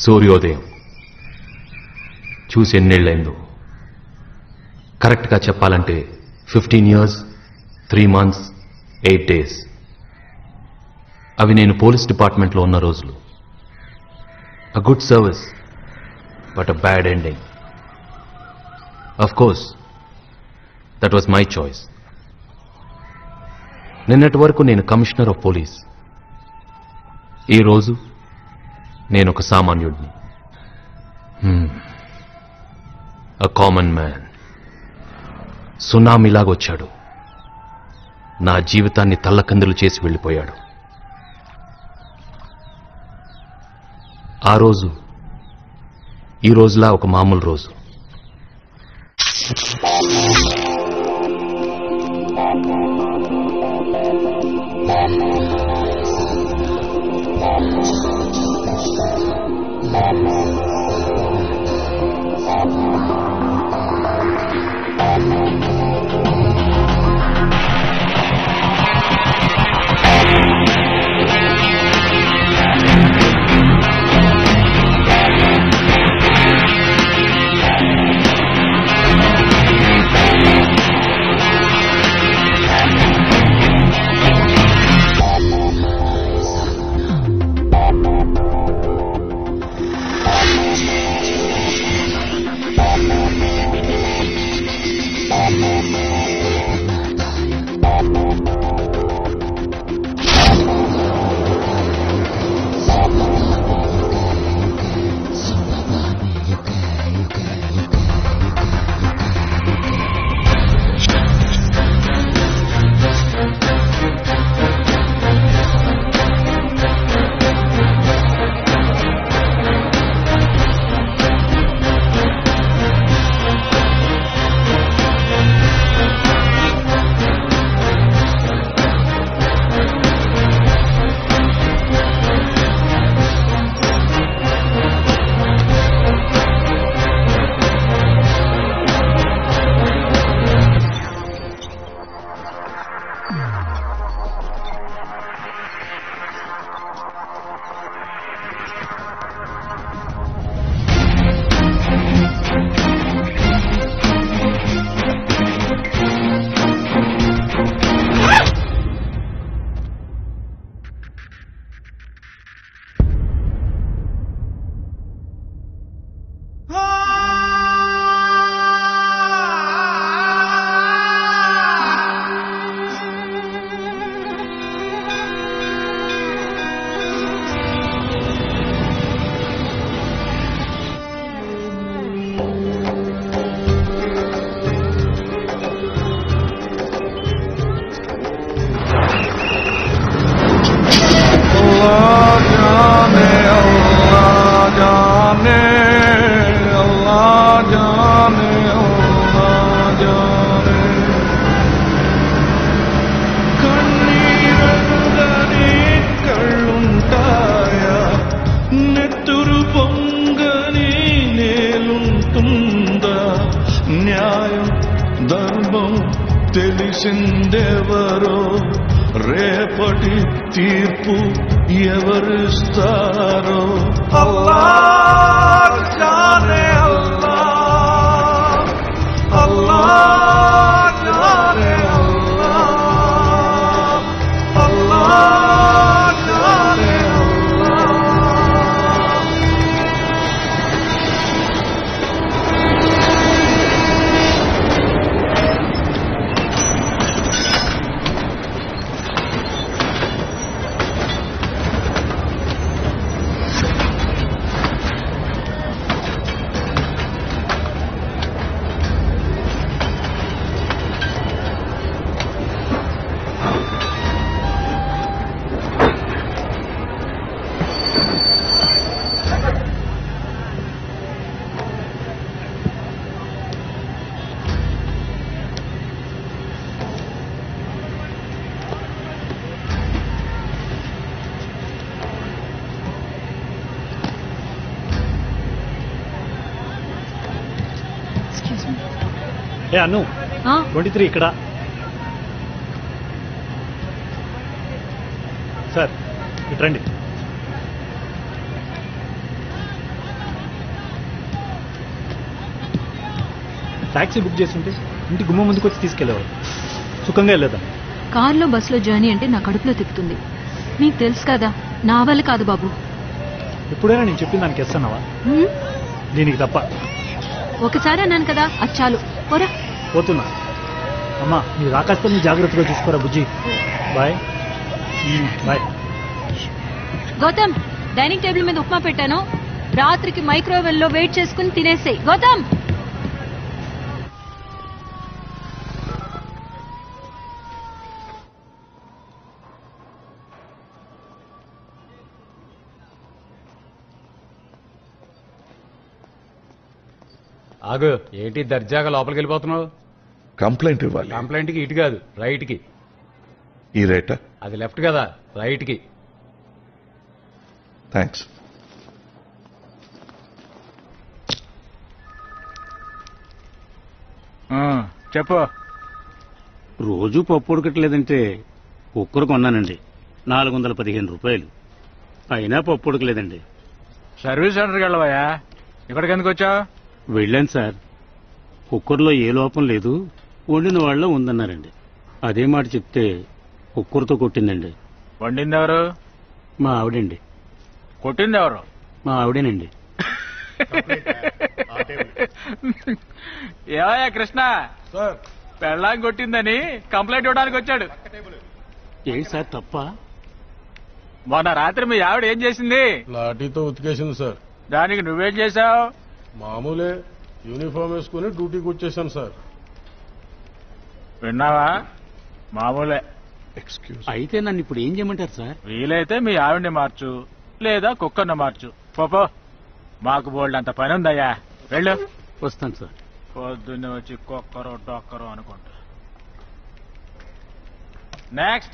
సూర్యోదయం చూసి ఎన్నేళ్లైందో. కరెక్ట్గా చెప్పాలంటే 15 years 3 months 8 days. అవి నేను పోలీస్ డిపార్ట్మెంట్లో ఉన్న రోజులు. A good service but a bad ending. Of course that was my choice. నిన్నటి వరకు నేను కమిషనర్ ఆఫ్ పోలీస్. ఈరోజు నేను ఒక సామాన్యుడిని. A common man. సునామీలాగొచ్చాడు, నా జీవితాన్ని తల్లకందులు చేసి వెళ్ళిపోయాడు. ఆ రోజు ఈ రోజులా ఒక మామూలు రోజు. తెలిసిందెవరో రేపటి తీర్పు ఎవరిస్తారో. అల్లాహ్ జానే అల్లాహ్, అల్లాహ్ జానే అల్లాహ్, అల్లాహ్ జానే ఏ అన్ను 23 ఇక్కడ సార్. ఇటు రండి. టాక్సీ బుక్ చేస్తుంటే ఇంటి గుమ్మ ముందుకు వచ్చి తీసుకెళ్ళేవారు. సుఖంగా వెళ్ళేదాన్ని. కార్లో బస్సులో జర్నీ అంటే నా కడుపులో తిప్పుతుంది. మీకు తెలుసు కదా, నా వల్ల కాదు బాబు. ఎప్పుడైనా నేను చెప్పిన దానికి ఎస్తానావా? దీనికి తప్ప. ఒకసారి అన్నాను కదా, అది చాలు. పోరా. పోతున్నా. అమ్మా, మీరు ఆకాశపల్లి జాగ్రత్తగా చూసుకోరా బుజ్జి. Bye bye. Gautam, dining table మీద ఉప్మా పెట్టాను. రాత్రికి మైక్రోవేవ్ లో వెయిట్ చేసుకుని తినేసేయ్. గౌతమ్. ఆగు, ఏంటి దర్జాగా లోపలికి వెళ్ళిపోతున్నావు? కంప్లైంట్ ఇవ్వాలి. కంప్లైంట్కి ఇటు కాదు, రైట్కి. ఈ రేటా? అది లెఫ్ట్ కదా, రైట్కి. థ్యాంక్స్. చెప్పు. రోజు పప్పు ఉడకట్లేదంటే కుక్కర్ కొన్నానండి, 415 రూపాయలు. అయినా పప్పు ఉడకలేదండి. సర్వీస్ సెంటర్కి వెళ్ళవయ్యా, ఇక్కడికి ఎందుకు వచ్చావు? వెళ్ళాను సార్, కుక్కర్లో ఏ లోపం లేదు, వండిన వాళ్ళ ఉందన్నారండి. అదే మాట చెప్తే కుక్కర్తో కొట్టిందండి. వండింది ఎవరు? మా ఆవిడండి. కొట్టింది ఎవరు? మా ఆవిడేనండి. ఏవయ్యా కృష్ణ, పెళ్ళాం కొట్టిందని కంప్లైంట్ ఇవ్వడానికి వచ్చాడు. ఏంటి సార్ తప్ప? మొన్న రాత్రి మీ ఆవిడ ఏం చేసింది? లాఠీతో ఉతికేసింది సార్. దానికి నువ్వేం చేశావు? మామూలే, యూనిఫామ్ వేసుకుని డ్యూటీకి వచ్చేసాను సార్. విన్నావా? మామూలే. ఎక్స్క్యూజ్. అయితే నన్ను ఇప్పుడు ఏం చేయమంటారు సార్? వీలైతే మీ ఆవిడ్ని మార్చు, లేదా కుక్కర్ని మార్చు. పోపో, మాకు బోల్డ్ అంత పని ఉందయ్యా. వెళ్ళు. వస్తాను సార్. పొద్దున్నే వచ్చి కుక్కరు డొక్కరు అనుకుంటా. నెక్స్ట్.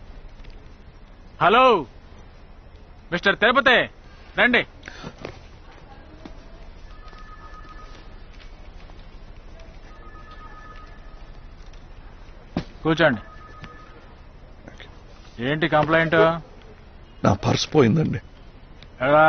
హలో మిస్టర్ తిరుపతి, రండి. కూర్చోండి. ఏంటి కంప్లైంట్? నా పర్స్ పోయిందండి. ఎలా?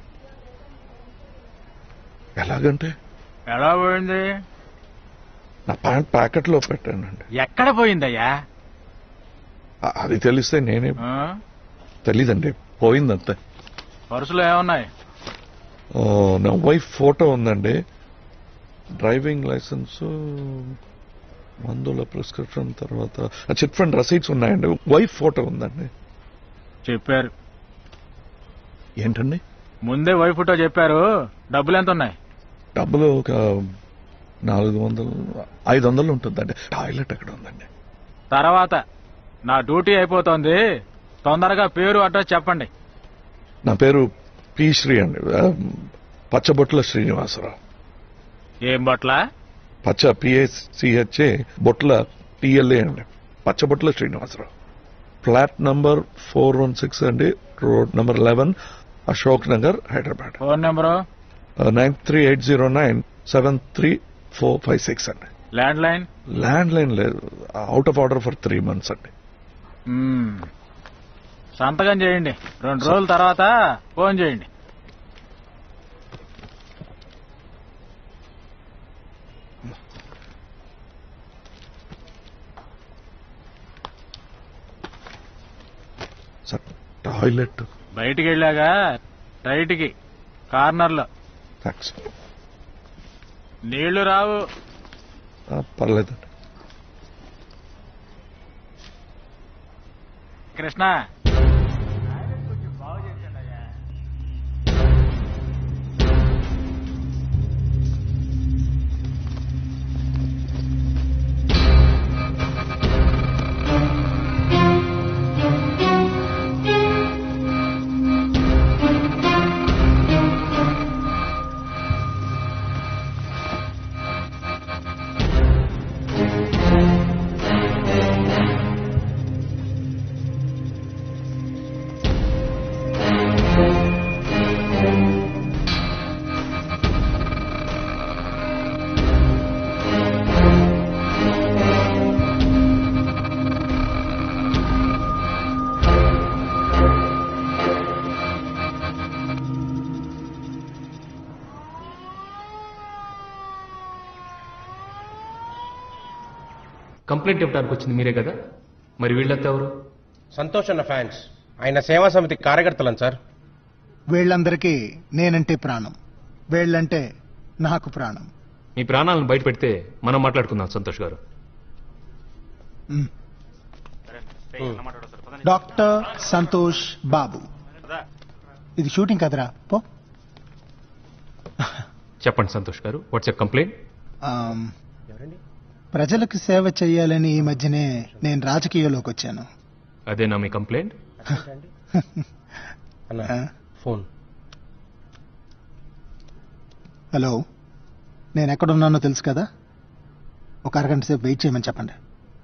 ఎలాగంటే ఎలా పోయింది? నా ప్యాంట్ ప్యాకెట్లో పెట్టానండి. ఎక్కడ పోయిందయ్యా? అది తెలిస్తే నేనే. తెలీదండి, పోయిందంతే. పర్సులో ఏమున్నాయి? నా వైఫ్ ఫోటో ఉందండి, డ్రైవింగ్ లైసెన్స్, మందుల ప్రిస్క్రిప్షన్, తర్వాత చిట్ ఫండ్ రసీట్స్ ఉన్నాయండి. వైఫ్ ఫోటో ఉందండి. చెప్పారు. ఏంటండి? ముందే వైఫ్ ఫోటో చెప్పారు. డబ్బులు ఎంత ఉన్నాయి? డబ్బులు ఒక 500 ఉంటుందండి. టాయిలెట్ ఎక్కడ ఉందండి? తర్వాత నా డ్యూటీ అయిపోతుంది, తొందరగా పేరు అడ్రస్ చెప్పండి. నా పేరు పి శ్రీ అండి, పచ్చబొట్ల శ్రీనివాసరావు. ఏం బట్ల? పచ్చ PACHA, బొట్ల TLA అండి, పచ్చబొట్ల శ్రీనివాసరావు. ఫ్లాట్ నంబర్ 416 అండి, road number 11, Ashok Nagar, Hyderabad. Phone number? 9380973456 అండి. Landline? ల్యాండ్ లైన్ లేదు, out of order for 3 months అండి. సంతకం చేయండి, 2 రోజుల తర్వాత ఫోన్ చేయండి. సార్, టాయిలెట్ బయటికి వెళ్ళాగా రైట్కి కార్నర్లో. థ్యాంక్స్. నీళ్లు రావు. పర్లేదండి. కృష్ణ, కంప్లైంట్ ఇవ్వడానికి వచ్చింది మీరే కదా, మరి వీళ్ళంతా ఎవరు? సంతోష్ అన్న ఫ్యాన్స్, ఆయన సేవా సమితి కార్యకర్తలను సార్. వీళ్ళందరికీ నేనంటే ప్రాణం, వీళ్ళంటే నాకు ప్రాణం. మీ ప్రాణాలను బయట పెడితే మనం మాట్లాడుకుందాం సంతోష్ గారు. డాక్టర్ సంతోష్ బాబు. ఇది షూటింగ్ కదరా, పో. చెప్పండి సంతోష్ గారు, వాట్స్ ఎ కంప్లైంట్? ప్రజలకు సేవ చేయాలని ఈ మధ్యనే నేను రాజకీయాల్లోకి వచ్చాను. అదేనా మీ కంప్లైంట్? ఫోన్. హలో, నేను ఎక్కడున్నానో తెలుసు కదా, ఒక అరగంట సేపు వెయిట్ చేయమని చెప్పండి.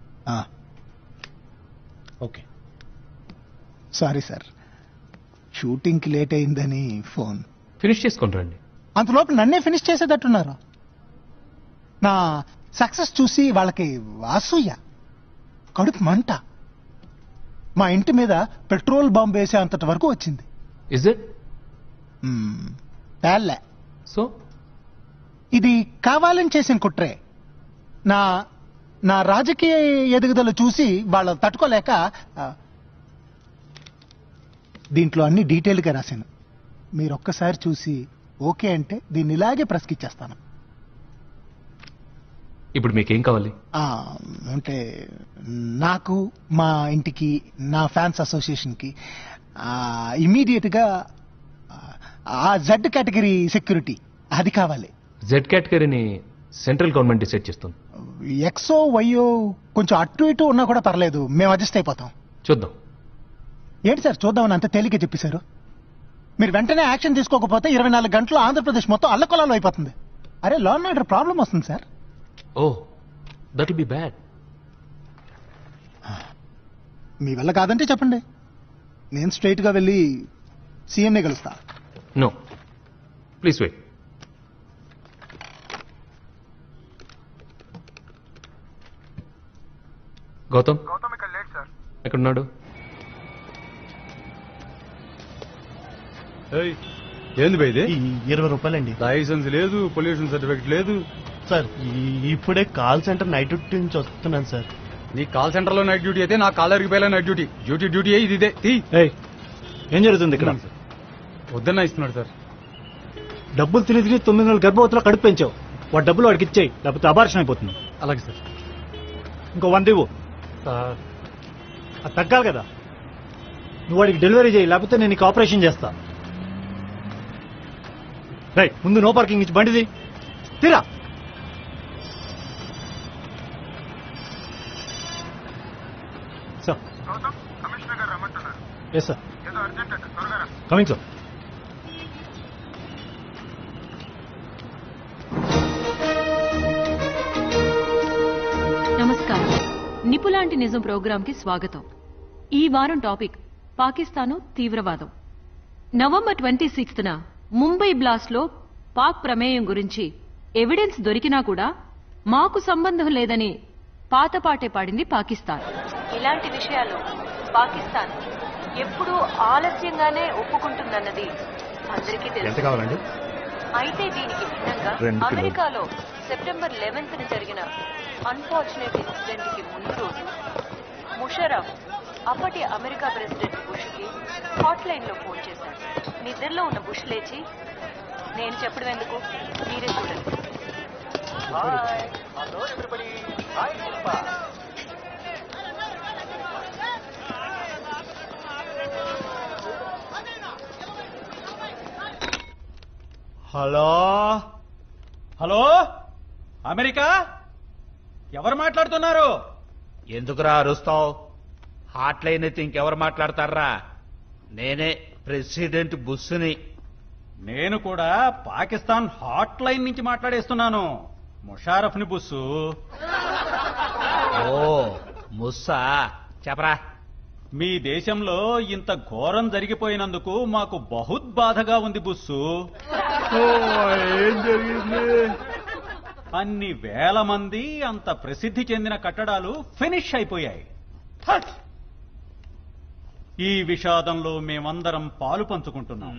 ఓకే. సారీ సార్, షూటింగ్కి లేట్ అయిందని ఫోన్. ఫినిష్ చేసుకొని రండి. అంతలోపు నన్నే ఫినిష్ చేసేటట్టున్నారు. నా సక్సెస్ చూసి వాళ్ళకి అసూయ, కడుపు మంట. మా ఇంటి మీద పెట్రోల్ బాంబు వేసే అంతటి వరకు వచ్చింది. Is it? పేర్లే. సో ఇది కావాలని చేసిన కుట్రే. నా నా రాజకీయ ఎదుగుదల చూసి వాళ్ళు తట్టుకోలేక దీంట్లో అన్ని డీటెయిల్గా రాశాను. మీరు ఒక్కసారి చూసి ఓకే అంటే దీన్ని ఇలాగే ప్రశ్కిచ్చేస్తాను. ఇప్పుడు మీకేం కావాలి? అంటే నాకు, మా ఇంటికి, నా ఫ్యాన్స్ అసోసియేషన్కి ఇమీడియట్గా ఆ జెడ్ కేటగిరీ సెక్యూరిటీ అది కావాలి. జెడ్ కేటగిరీని సెంట్రల్ గవర్నమెంట్ డిసైడ్ చేస్తుంది. ఎక్సో వైయో కొంచెం అటు ఇటు ఉన్నా కూడా పర్లేదు, మేము అడ్జస్ట్ అయిపోతాం. చూద్దాం. ఏంటి సార్ చూద్దామని అంత తేలిక చెప్పేశారు? మీరు వెంటనే యాక్షన్ తీసుకోకపోతే 24 గంటలు ఆంధ్రప్రదేశ్ మొత్తం అల్లకొలాలు అయిపోతుంది. అరే, లా అండ్ ఆర్డర్ ప్రాబ్లం వస్తుంది sir. Oh, that will be bad. మీ వల్ల కాదంటే చెప్పండి, నేను స్ట్రైట్ గా వెళ్ళి సీఎంనే కలుస్తా. No, please wait. గౌతమ్ ఎక్కడున్నాడు? ఏంది బై ఇది? 20 రూపాయలండి. లైసెన్స్ లేదు, పొల్యూషన్ సర్టిఫికెట్ లేదు. సార్ ఇప్పుడే కాల్ సెంటర్ నైట్ డ్యూటీ నుంచి వస్తున్నాను సార్. నీ కాల్ సెంటర్ లో నైట్ డ్యూటీ అయితే నా కాలర్కి పోయేలా నైట్ డ్యూటీ. డ్యూటీ ఇది ఇదే. ఏం జరుగుతుంది ఇక్కడ? వద్దన్నా ఇస్తున్నాడు సార్. డబ్బులు తిని 9 నెలలు గర్భవతిలో కడుపు పెంచావు. వాడు డబ్బులు వాడికి ఇచ్చేయి, లేకపోతే అబార్షన్ అయిపోతుంది. అలాగే సార్. ఇంకో 100 ఇవ్వు. అది తగ్గాలి కదా. నువ్వు వాడికి డెలివరీ చేయి, లేకపోతే నేను నీకు ఆపరేషన్ చేస్తా. రైట్, ముందు నో పార్కింగ్ ఇచ్చి బండిది తీరా. Sir, yes sir, coming sir. నమస్కారం. నిపులాంటి నిజం ప్రోగ్రాంకి స్వాగతం. ఈ వారం టాపిక్ పాకిస్తాను తీవ్రవాదం. నవంబర్ 26న ముంబై బ్లాస్ట్ లో పాక్ ప్రమేయం గురించి ఎవిడెన్స్ దొరికినా కూడా మాకు సంబంధం లేదని పాతపాటే పాడింది పాకిస్తాన్. ఇలాంటి విషయాలు పాకిస్తాన్ ఎప్పుడూ ఆలస్యంగానే ఒప్పుకుంటుందన్నది అందరికీ తెలుసు. అయితే దీనికి భిన్నంగా అమెరికాలో సెప్టెంబర్ 11న జరిగిన అన్ఫార్చునేట్ ఇన్సిడెంట్ కి ముందు రోజు ముషరఫ్ అప్పటి అమెరికా ప్రెసిడెంట్ బుష్ కి హాట్ లైన్ లో ఫోన్ చేశాడు. నిద్రలో ఉన్న బుష్ లేచి, నేను చెప్పడం ఎందుకు, మీరే చూడండి. హలో హలో, అమెరికా, ఎవరు మాట్లాడుతున్నారు? ఎందుకురా అరుస్తావు? హాట్ లైన్ అయితే ఇంకెవరు మాట్లాడతారా? నేనే ప్రెసిడెంట్ బుష్ని. నేను కూడా పాకిస్తాన్ హాట్ లైన్ నుంచి మాట్లాడేస్తున్నాను. ముషారఫ్ ని బుస్సు. ఓ ముస్సా, చెప్పరా. మీ దేశంలో ఇంత ఘోరం జరిగిపోయినందుకు మాకు బహుత్ బాధగా ఉంది బుస్సు. ఏం జరిగింది? అన్ని వేల మంది అంత ప్రసిద్ధి చెందిన కట్టడాలు ఫినిష్ అయిపోయాయి. ఈ విషాదంలో మేమందరం పాలు పంచుకుంటున్నాం.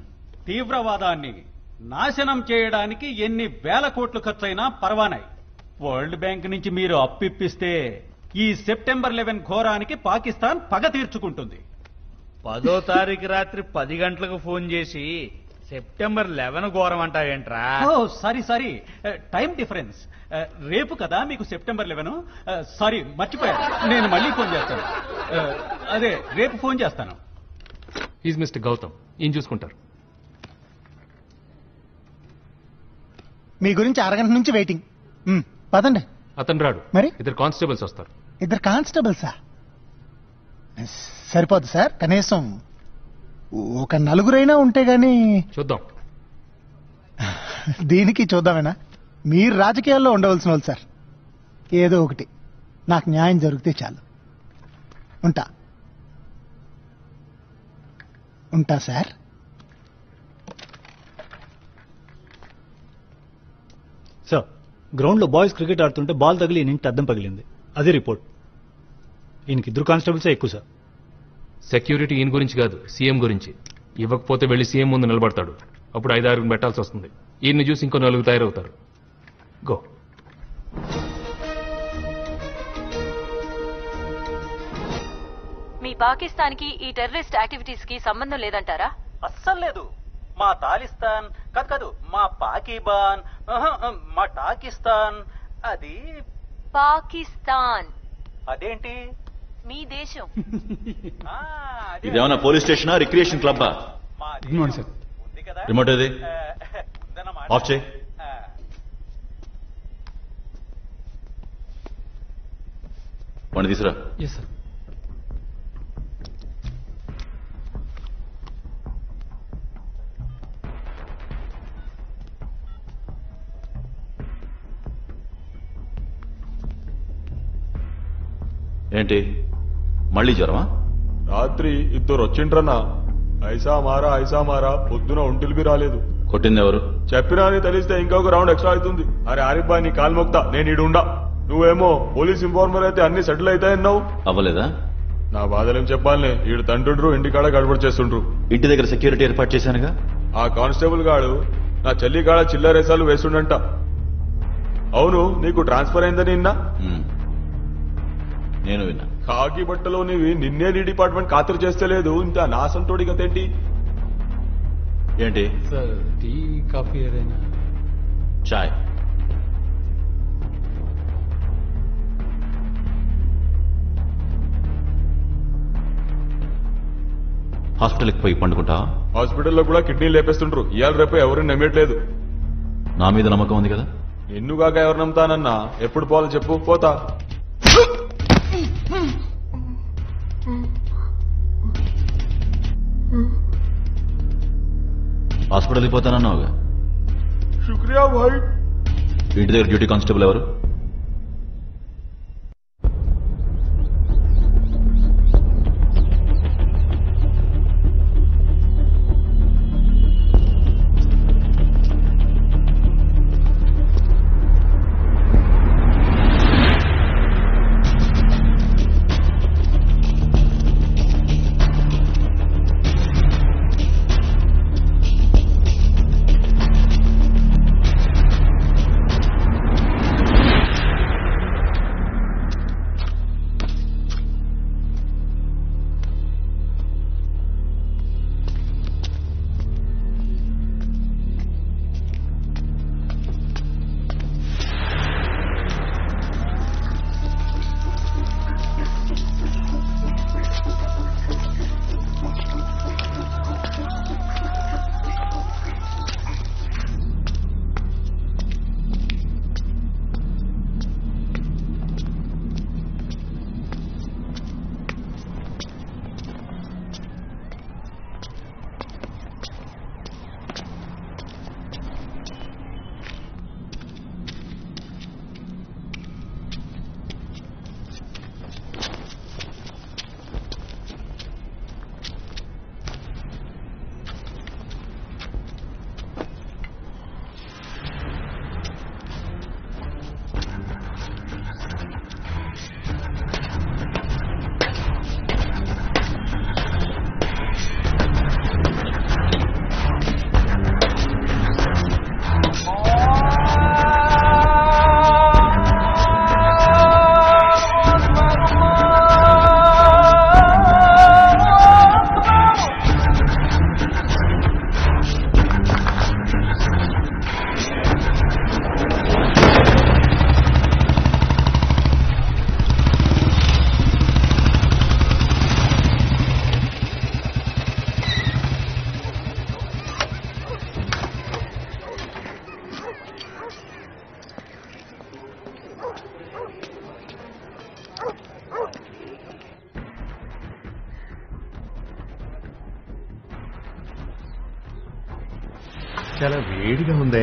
తీవ్రవాదాన్ని నాశనం చేయడానికి ఎన్ని వేల కోట్లు ఖర్చైనా పర్వానాయి. వరల్డ్ బ్యాంక్ నుంచి మీరు అప్పిప్పిస్తే ఈ సెప్టెంబర్ 11 ఘోరానికి పాకిస్తాన్ పగ తీర్చుకుంటుంది. 10వ తారీఖు రాత్రి 10 గంటలకు ఫోన్ చేసి సెప్టెంబర్ 11 ఘోరం అంటావేంట్రా? Oh sorry time difference. రేపు కదా మీకు సెప్టెంబర్ 11. సారీ మర్చిపోయాను, నేను మళ్ళీ ఫోన్ చేస్తాను. అదే రేపు ఫోన్ చేస్తాను. ఈజ్ మిస్టర్ గౌతమ్, ఏం చూసుకుంటారు? మీ గురించి అరగంట నుంచి వెయిటింగ్. పదండి. అతను రాడు, మరి ఇద్దరు కానిస్టేబుల్స్ వస్తారు. ఇద్దరు కానిస్టేబుల్సా? సరిపోదు సార్, కనీసం ఒక నలుగురైనా ఉంటే గాని. చూద్దాం. దీనికి చూద్దామేనా? మీరు రాజకీయాల్లో ఉండవలసిన వాళ్ళు సార్. ఏదో ఒకటి నాకు న్యాయం జరిగితే చాలు. ఉంటా సార్. సార్, గ్రౌండ్ లో బాయ్స్ క్రికెట్ ఆడుతుంటే బాల్ తగిలి ఈయన ఇంటి అద్దం పగిలింది. అదే రిపోర్ట్. ఈయనకి ఇద్దరు కానిస్టేబుల్సే ఎక్కువ సార్. సెక్యూరిటీ ఈయన గురించి కాదు, సీఎం గురించి. ఇవ్వకపోతే వెళ్లి సీఎం ముందు నిలబడతాడు. అప్పుడు 5-6 పెట్టాల్సి వస్తుంది. ఈయన్ని చూసి ఇంకో 4 తయారవుతారు. గో. మీ పాకిస్తాన్ కి ఈ టెర్రరిస్ట్ యాక్టివిటీస్ కి సంబంధం లేదంటారా? అస్సలు లేదు. మా తాలిస్తాన్ కాదు, మా పాకిబాన్, మా టాకిస్తాన్. అది పాకిస్తాన్. అదేంటి? మీ దేశం. ఇదేమన్నా పోలీస్ స్టేషనా, రిక్రియేషన్ క్లబ్బా? Good morning sir. రిమోట్ ఏది? ఆఫ్ చేయి. వాడిని తీసురా. Yes sir. ఏంటి మళ్ళీ జ్వరమా? రాత్రి ఇద్దరు వచ్చిండ్రన్నా. ఐసా మారా పొద్దున ఒంటిలిపి రాలేదు. కొట్టింది ఎవరు? చెప్పినా అని తెలిస్తే ఇంకొక రౌండ్ ఎక్స్ట్రా అవుతుంది. అరే ఆరిఫ్ బాయ్, నీ కాలు మొక్తా, నేను ఈడుండా. నువ్వేమో పోలీస్ ఇన్ఫార్మర్ అయితే అన్ని సెటిల్ అవుతాయన్నావు. అవ్వలేదా? నా బాధలేం చెప్పాలనే, ఈడు తండ్రుండ్రు ఇంటికాడ గడబడి చేస్తుండ్రు. ఇంటి దగ్గర సెక్యూరిటీ ఏర్పాటు చేశానుగా. ఆ కానిస్టేబుల్ గాడు నా చెల్లి కాడ చిల్లరేసాలు వేస్తుండంట. అవును, నీకు ట్రాన్స్ఫర్ అయిందని విన్నా. నేను విన్నా. కాకి బట్టలో నీవి నిన్నే నీ డిపార్ట్మెంట్ ఖాతరు చేస్తే లేదు, ఇంత నాసంతోడి గతేంటి? ఏంటి? సార్, టీ కాఫీ ఏదైనా? చాయ్. హాస్పిటల్కి పోయి పండుకుంటా? హాస్పిటల్లో కూడా కిడ్నీ లేపేస్తుండ్రు. ఇవాళ రేపు ఎవరిని నమ్మట్లేదు. నా మీద నమ్మకం ఉంది కదా? నిన్నుగాక ఎవరు నమ్ముతానన్నా? ఎప్పుడు పోవాలో చెప్పు, పోతా. హాస్పిటల్కి పోతానన్నావుగా. శుక్రియా భాయ్. ఇంటి దగ్గర డ్యూటీ కానిస్టేబుల్ ఎవరు? చాలా వేడిగా ఉందే.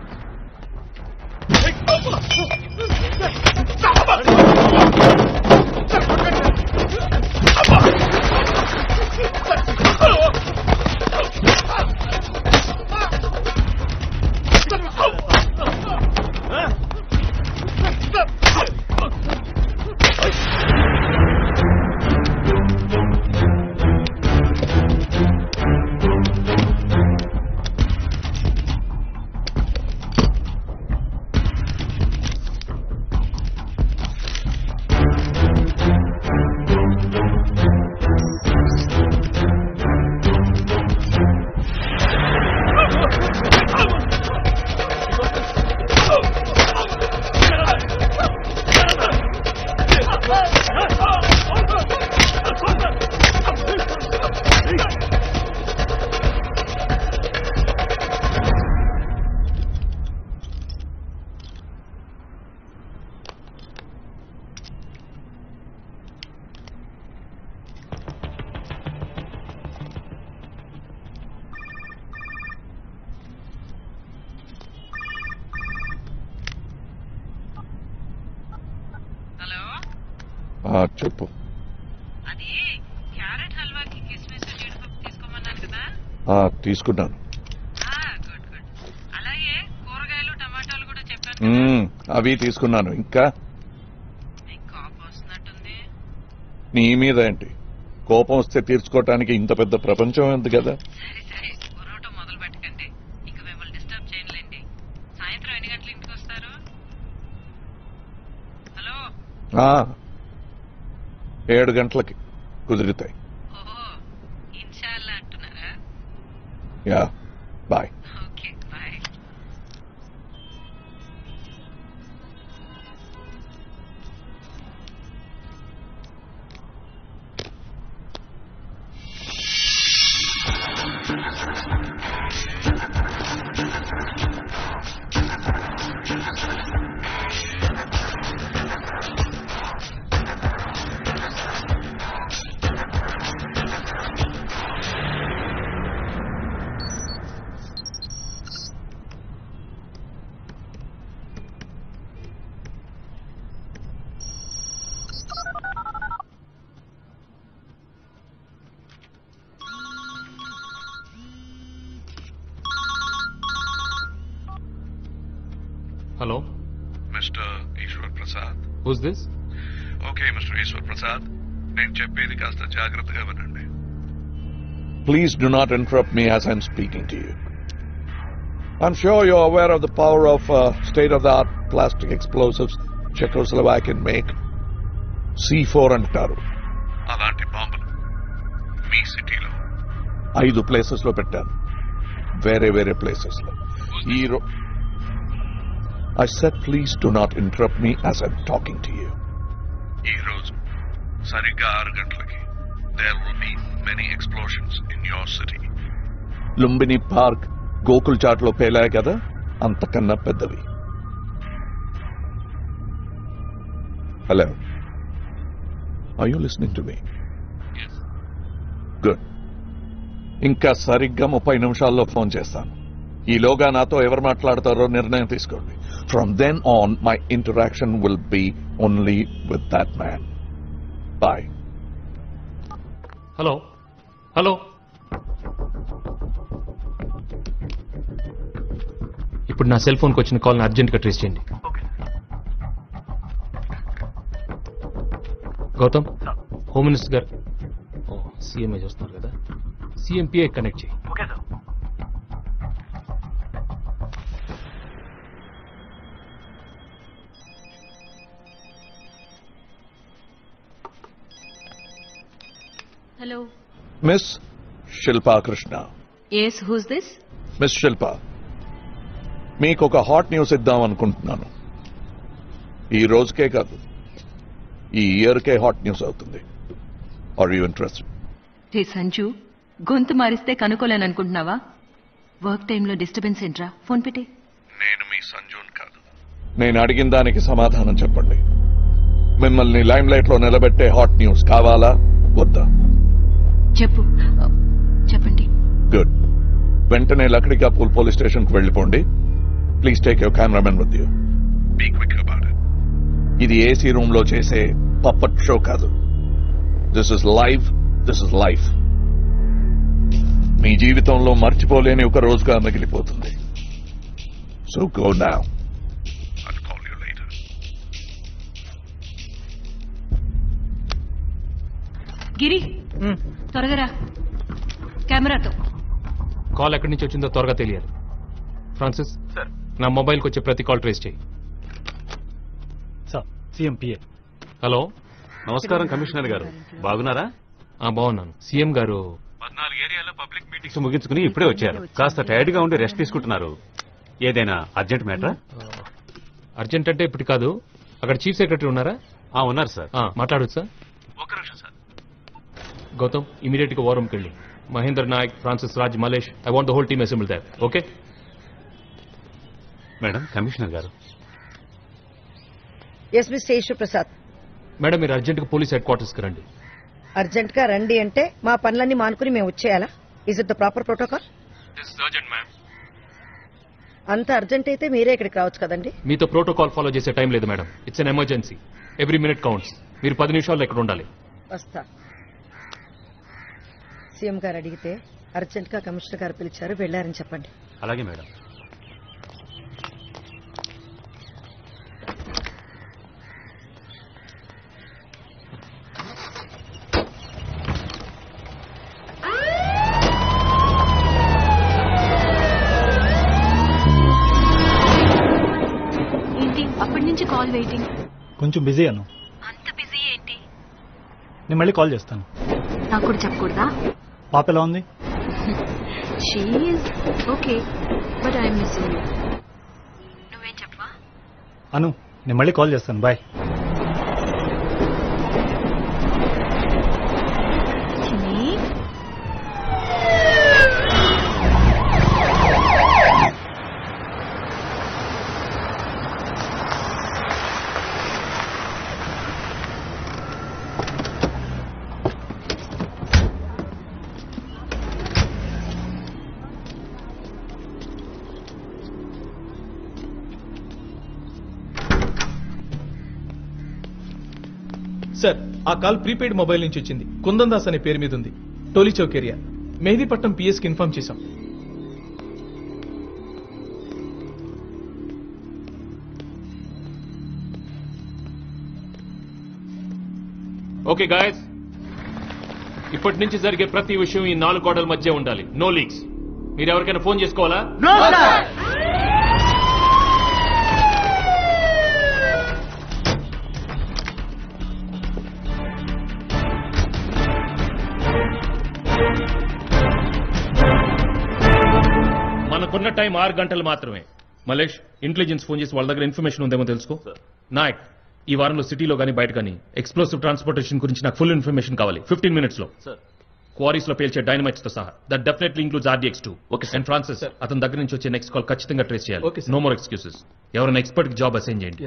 చెప్పు. తీసుకున్నాను. అవి తీసుకున్నాను. ఇంకా నీ మీద ఏంటి కోపం వస్తే తీర్చుకోవటానికి ఇంత పెద్ద ప్రపంచం ఉంది కదా. 7 గంటలకి కుదురుతాయి. Yeah, bye. Hello? Mr. Ishwar Prasad. Who's this? Okay, Mr. Ishwar Prasad. నేను చెప్పేది కాస్త జాగ్రత్తగా వినండి. Please do not interrupt me as I'm speaking to you. I'm sure you're aware of the power of state-of-the-art plastic explosives Czechoslovakian make. C4 అంటారు. అలాంటి బాంబులు మీ సిటీలో 5 places లో పెట్టాను. వేరే ప్లేసెస్ లో. I said please do not interrupt me as I'm talking to you. ఈ రోజు సరిగ్గా 6 గంటలకి there will be many explosions in your city. Lumbini park, Gokul chat లో పేలాయి కదా, అంతకన్నా పెద్దవి. Hello, are you listening to me? Yes. Good. ఇంకా సరిగ్గా 30 నిమిషాల్లో ఫోన్ చేస్తాను. ఈలోగా నాతో ఎవరు మాట్లాడతారో నిర్ణయం తీసుకోండి. From then on, my interaction will be only with that man. Bye. Hello? Hello? ఇప్పుడు నా సెల్ ఫోన్కి వచ్చిన కాల్ని అర్జెంట్గా ట్రేస్ చేయండి. గౌతమ్, హోమ్ మినిస్టర్ గారు సీఎంఏ చూస్తున్నారు కదా, సీఎంపీఐ కనెక్ట్ చేయి. Hello. Miss Shilpa Krishna. Yes, who's this? Miss Shilpa, మీకు ఒక హాట్ న్యూస్ ఇద్దాం అనుకుంటున్నాను. ఈ రోజుకే కాదు, ఈ ఇయర్కే హాట్ న్యూస్ అవుతుంది. Are you interested? రే సంజు, గొంతు మారిస్తే కనుక్కోలేననుకుంటున్నావా? వర్క్ టైంలో డిస్టర్బెన్స్ ఏంట్రా? ఫోన్ పెట్టే. నేను మీ సంజున్ కాదు. నేను అడిగిన దానికి సమాధానం చెప్పండి. మిమ్మల్ని లైమ్ లైట్ లో నిలబెట్టే హాట్ న్యూస్ కావాలా వద్దా? చెప్పండి. గుడ్. వెంటనే లక్డికాపూల్ పోలీస్ స్టేషన్ కు వెళ్ళిపోండి. Please take your cameraman with you. Be quick about it. ఇది ఏసీ రూమ్ లో చేసే పప్పట్ షో కాదు. This is live, this is life. మీ జీవితంలో మర్చిపోలేని ఒక రోజుగా మిగిలిపోతుంది. So go now. గిరి త్వరగా రా కెమెరాతో. కాల్ ఎక్కడి నుంచి వచ్చిందో త్వరగా తెలియాలి. ఫ్రాన్సిస్, నా మొబైల్కి వచ్చే ప్రతి కాల్ ట్రేస్ చేయి. Sir, CM PA. హలో, నమస్కారం కమిషనర్ గారు, బాగున్నారా? బాగున్నాను. సీఎం గారు 14 ఏరియాలో పబ్లిక్ మీటింగ్స్ ముగించుకుని ఇప్పుడే వచ్చారు. కాస్త టైర్డ్ గా ఉండి రెస్ట్ తీసుకుంటున్నారు. ఏదైనా అర్జెంట్ మ్యాటరా? అర్జెంట్ అంటే ఇప్పుడు కాదు. అక్కడ చీఫ్ సెక్రటరీ ఉన్నారా? ఉన్నారు సార్. మాట్లాడొచ్చు సార్. ఒక్క నిమిషం సార్. గౌతమ్, ఇమీడియట్ గా వారంకి వెళ్ళి Mahender Naik, Francis Raj, Malesh, I want the whole team assembly there. Okay madam, commissioner గారు. Yes mister Eshwar Prasad. Madam, మీరు అర్జెంట్ గా పోలీస్ హెడ్ క్వార్టర్స్ కి రండి. అర్జెంట్ గా రండి అంటే మా పనులన్నీ మానుకుని మేము వచ్చేయాలా? Is it the proper protocol? అంత అర్జెంట్ అయితే మీరే ఇక్కడికి రావచ్చు కదండి. మీతో ప్రోటోకాల్ ఫాలో చేసే టైం లేదు madam. It's an emergency. Every minute counts. మీరు 10 నిమిషాల్లో ఇక్కడ ఉండాలి. వస్తా. సీఎం గారు అడిగితే అర్జెంట్ గా కమిషనర్ గారు పిలిచారు, వెళ్లారని చెప్పండి. అలాగే మేడం. ఏంటి అప్పటి నుంచి కాల్ వెయిటింగ్? కొంచెం బిజీ అను. అంత బిజీ ఏంటి? నేను మళ్ళీ కాల్ చేస్తాను. నాకు కూడా చెప్పకూడదా? పాప ఎలా ఉంది? She is okay, but I miss you. నువ్వేం చెప్పవా? అను, నేను మళ్ళీ కాల్ చేస్తాను. బాయ్. సార్, ఆ కాల్ ప్రీపెయిడ్ మొబైల్ నుంచి వచ్చింది. కుందన్ దాస్ అనే పేరు మీద ఉంది. టోలీ చౌక్ ఏరియా. మెహదీపట్నం పిఎస్ కి ఇన్ఫార్మ్ చేశాం. ఓకే గాయస్, ఇప్పటి నుంచి జరిగే ప్రతి విషయం ఈ 4 గోడల మధ్య ఉండాలి. No leaks. మీరు ఎవరికైనా ఫోన్ చేసుకోవాలా? మనకున్న టైం 6 గంటలు మాత్రమే. మలేష్, ఇంటెలిజెన్స్ ఫోన్ చేసి వాళ్ళ దగ్గర ఇన్ఫర్మేషన్ ఉందేమో తెలుసుకో. నాయక్, ఈ వారంలో సిటీలో కానీ బయట కానీ ఎక్స్ప్లోసివ్ ట్రాన్స్పోర్టేషన్ గురించి నాకు ఫుల్ ఇన్ఫర్మేషన్ కావాలి 15 minutes లో. క్వారీస్ లో పేల్చే డైనమైట్స్ తో సహా. That definitely includes RDX2. And Francis, అతని దగ్గర నుంచి వచ్చే నెక్స్ట్ కాల్ ఖచ్చితంగా ట్రేస్ చేయాలి. No more excuses. ఎవరైనా ఎక్స్పర్ట్ కి జాబ్ అసైన్ చేయండి.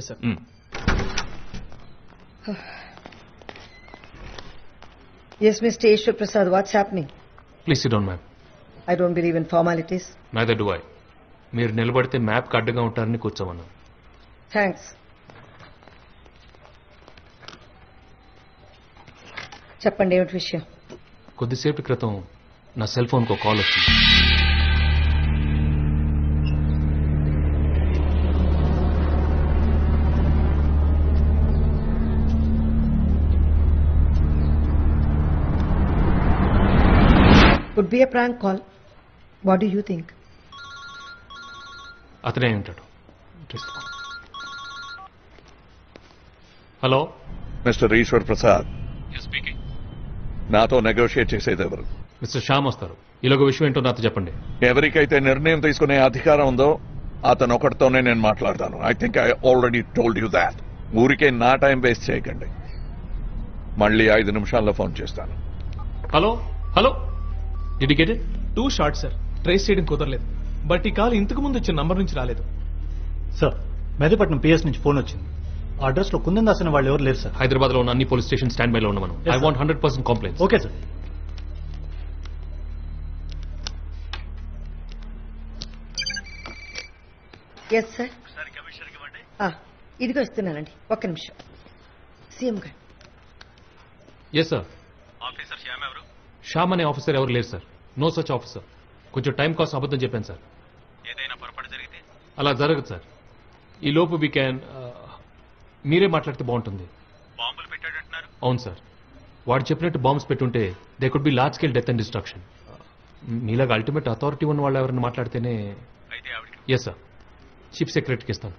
Yes mister Eshwar Prasad, what's happening? Please sit down ma'am. I don't believe in formalities. Neither do I. మీరు నిలబడితే మ్యాప్ కి అడ్డుగా ఉంటారని కూర్చోమన్నా. థ్యాంక్స్. చెప్పండి, ఏమిటి విషయం? కొద్దిసేపటి క్రితం నా సెల్ ఫోన్ కు కాల్ వచ్చింది. Would be a prank call. What do you think? అతనే ఉంటాడు. Hello, mister Eshwar Prasad. Speaking. నాతో నెగోషియేట్ చేసేది ఎవరు? మిస్టర్ శ్యామ్ వస్తారు. ఇలాగ విషయం ఏంటో నాతో చెప్పండి. ఎవరికైతే నిర్ణయం తీసుకునే అధికారం ఉందో అతను ఒకటితోనే నేను మాట్లాడతాను. I think I already told you that. ఊరికే నా టైం వేస్ట్ చేయకండి. మళ్ళీ 5 నిమిషాల్లో ఫోన్ చేస్తాను. Hello hello, did you get it? Too short sir. Trace చేయడం కుదరలేదు. బట్ ఈ కాల్ ఇంతకు ముందు వచ్చిన నంబర్ నుంచి రాలేదు. సార్, మెహదీపట్నం పిఎస్ నుంచి ఫోన్ వచ్చింది. ఆ అడ్రస్ లో కుందన్ దాస్ అనే వాళ్ళు ఎవరు లేరు సార్. హైదరాబాద్ లో ఉన్న అన్ని పోలీస్ స్టేషన్ స్టాండ్ బై లో ఉన్నాను. I want 100% complaints. Okay sir. Yes sir ఇదిగో ఇస్తున్నానండి, ఒక్క నిమిషం. సీఎం గారు. Yes sir. ఆఫీసర్ శ్యామ్ ఎవరు? శ్యామ్ అనే ఆఫీసర్ ఎవరు లేరు సార్. No such officer. కొంచెం టైం కోసం అబద్ధం చెప్పాను సార్. ఏదైనా పొరపాటు జరిగితే? అలా జరగదు సార్. ఈ లోపు వీ క్యాన్ మీరే మాట్లాడితే బాగుంటుంది. బాంబులు పెట్టాడంటున్నారు? అవును సార్. వాడు చెప్పినట్టు బాంబ్స్ పెట్టుంటే they could be large scale death and destruction. మీలాగా అల్టిమేట్ అథారిటీ ఉన్న వాళ్ళు ఎవరైనా మాట్లాడితేనే. అయితే ఆవిడకి? Yes sir. చీఫ్ సెక్రటరీకి ఇస్తాను.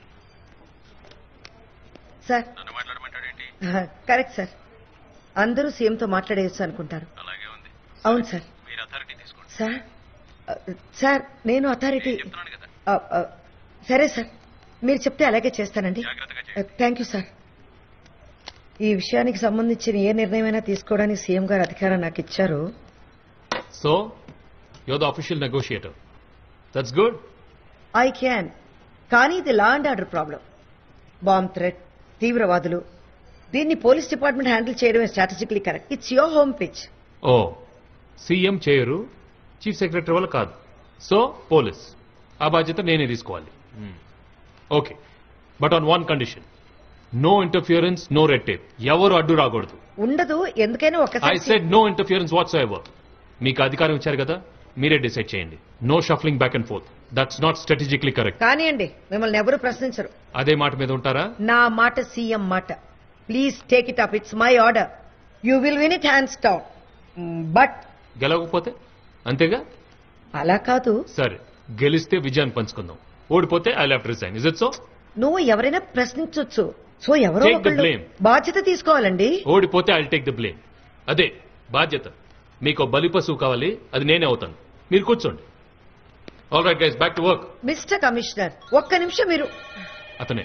సార్ నన్ను మాట్లాడమంటాడేంటి? Correct sir. అందరూ సీఎంతో మాట్లాడేయచ్చు అనుకుంటారు. అలాగే ఉంది. అవును సార్. మీరు అథారిటీ తీసుకోండి. సార్ సార్ నేను అథారిటీ. చెప్తున్నాను కదా. సరే సార్, మీరు చెప్తే అలాగే చేస్తానండి. Thank you sir. ఈ విషయానికి సంబంధించిన ఏ నిర్ణయమైనా తీసుకోవడానికి సీఎం గారు అధికారం నాకు ఇచ్చారు. So you're the official negotiator. That's good. I can. కానీ ఇది law and order problem. Bomb threat, తీవ్రవాదులు, దీన్ని పోలీస్ డిపార్ట్మెంట్ హ్యాండిల్ చేయడమే strategically correct. It's your home pitch. Oh, CM చేయరు, చీఫ్ సెక్రటరీ వల్ల కాదు. సో పోలీస్ ఆ బాధ్యత నేనే తీసుకోవాలి. Okay, but on one condition. No interference, no red tape. ఎవరు అడ్డు రాకూడదు. ఉండదు. ఎందుకైనా ఐ ఒకసారి said no interference whatsoever. మీకు అధికారం ఇచ్చారు కదా, మీరే డిసైడ్ చేయండి. No shuffling back and forth. That's not strategically correct. కానివ్వండి, మిమ్మల్ని ఎవరు ప్రశ్నించరు. అదే మాట మీద ఉంటారా? నా మాట సీఎం మాట. Please take it up. It's my order. You will win it hands down. But గెలవకపోతే అంతేగా? అలా కాదు. సరే, గెలిస్తే విజయాన్ని పంచుకుందాం. ఓడిపోతే I have to resign. Is it so? నువ్వు ఎవరైనా ప్రశ్నించొచ్చు. సో ఎవరో Take the ఒకళ్ళు blame. బాధ్యత తీసుకోవాలండి. ఓడిపోతే ఐ టేక్ ద బ్లేమ్. అదే బాధ్యత. మీకు బలిపశువు కావాలి, అది నేనే అవుతాను. మీరు కూర్చోండి. All right guys, back to work. Mister commissioner, ఒక్క నిమిషం మీరు. అతనే.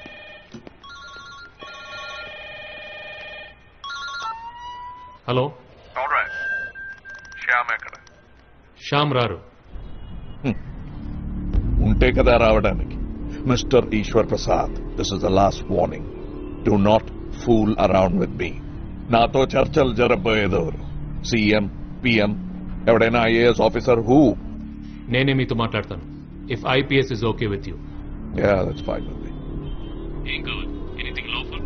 హలో. శ్యామ్ ఎక్కడ? శ్యామ్ రారు. ఉంటే కదా రావడానికి. Mister Eshwar Prasad, this is the last warning. Do not fool around with me. నాతో చర్చలు జరగబోయేదెవరు? సీఎం, పిఎం, ఎవడైనా ఐఏఎస్ ఆఫీసర్? హూ? నేనే మీతో మాట్లాడతాను. If IPS is okay with you. Yeah, that's fine with me. ఏం కావాలి? Anything lawful?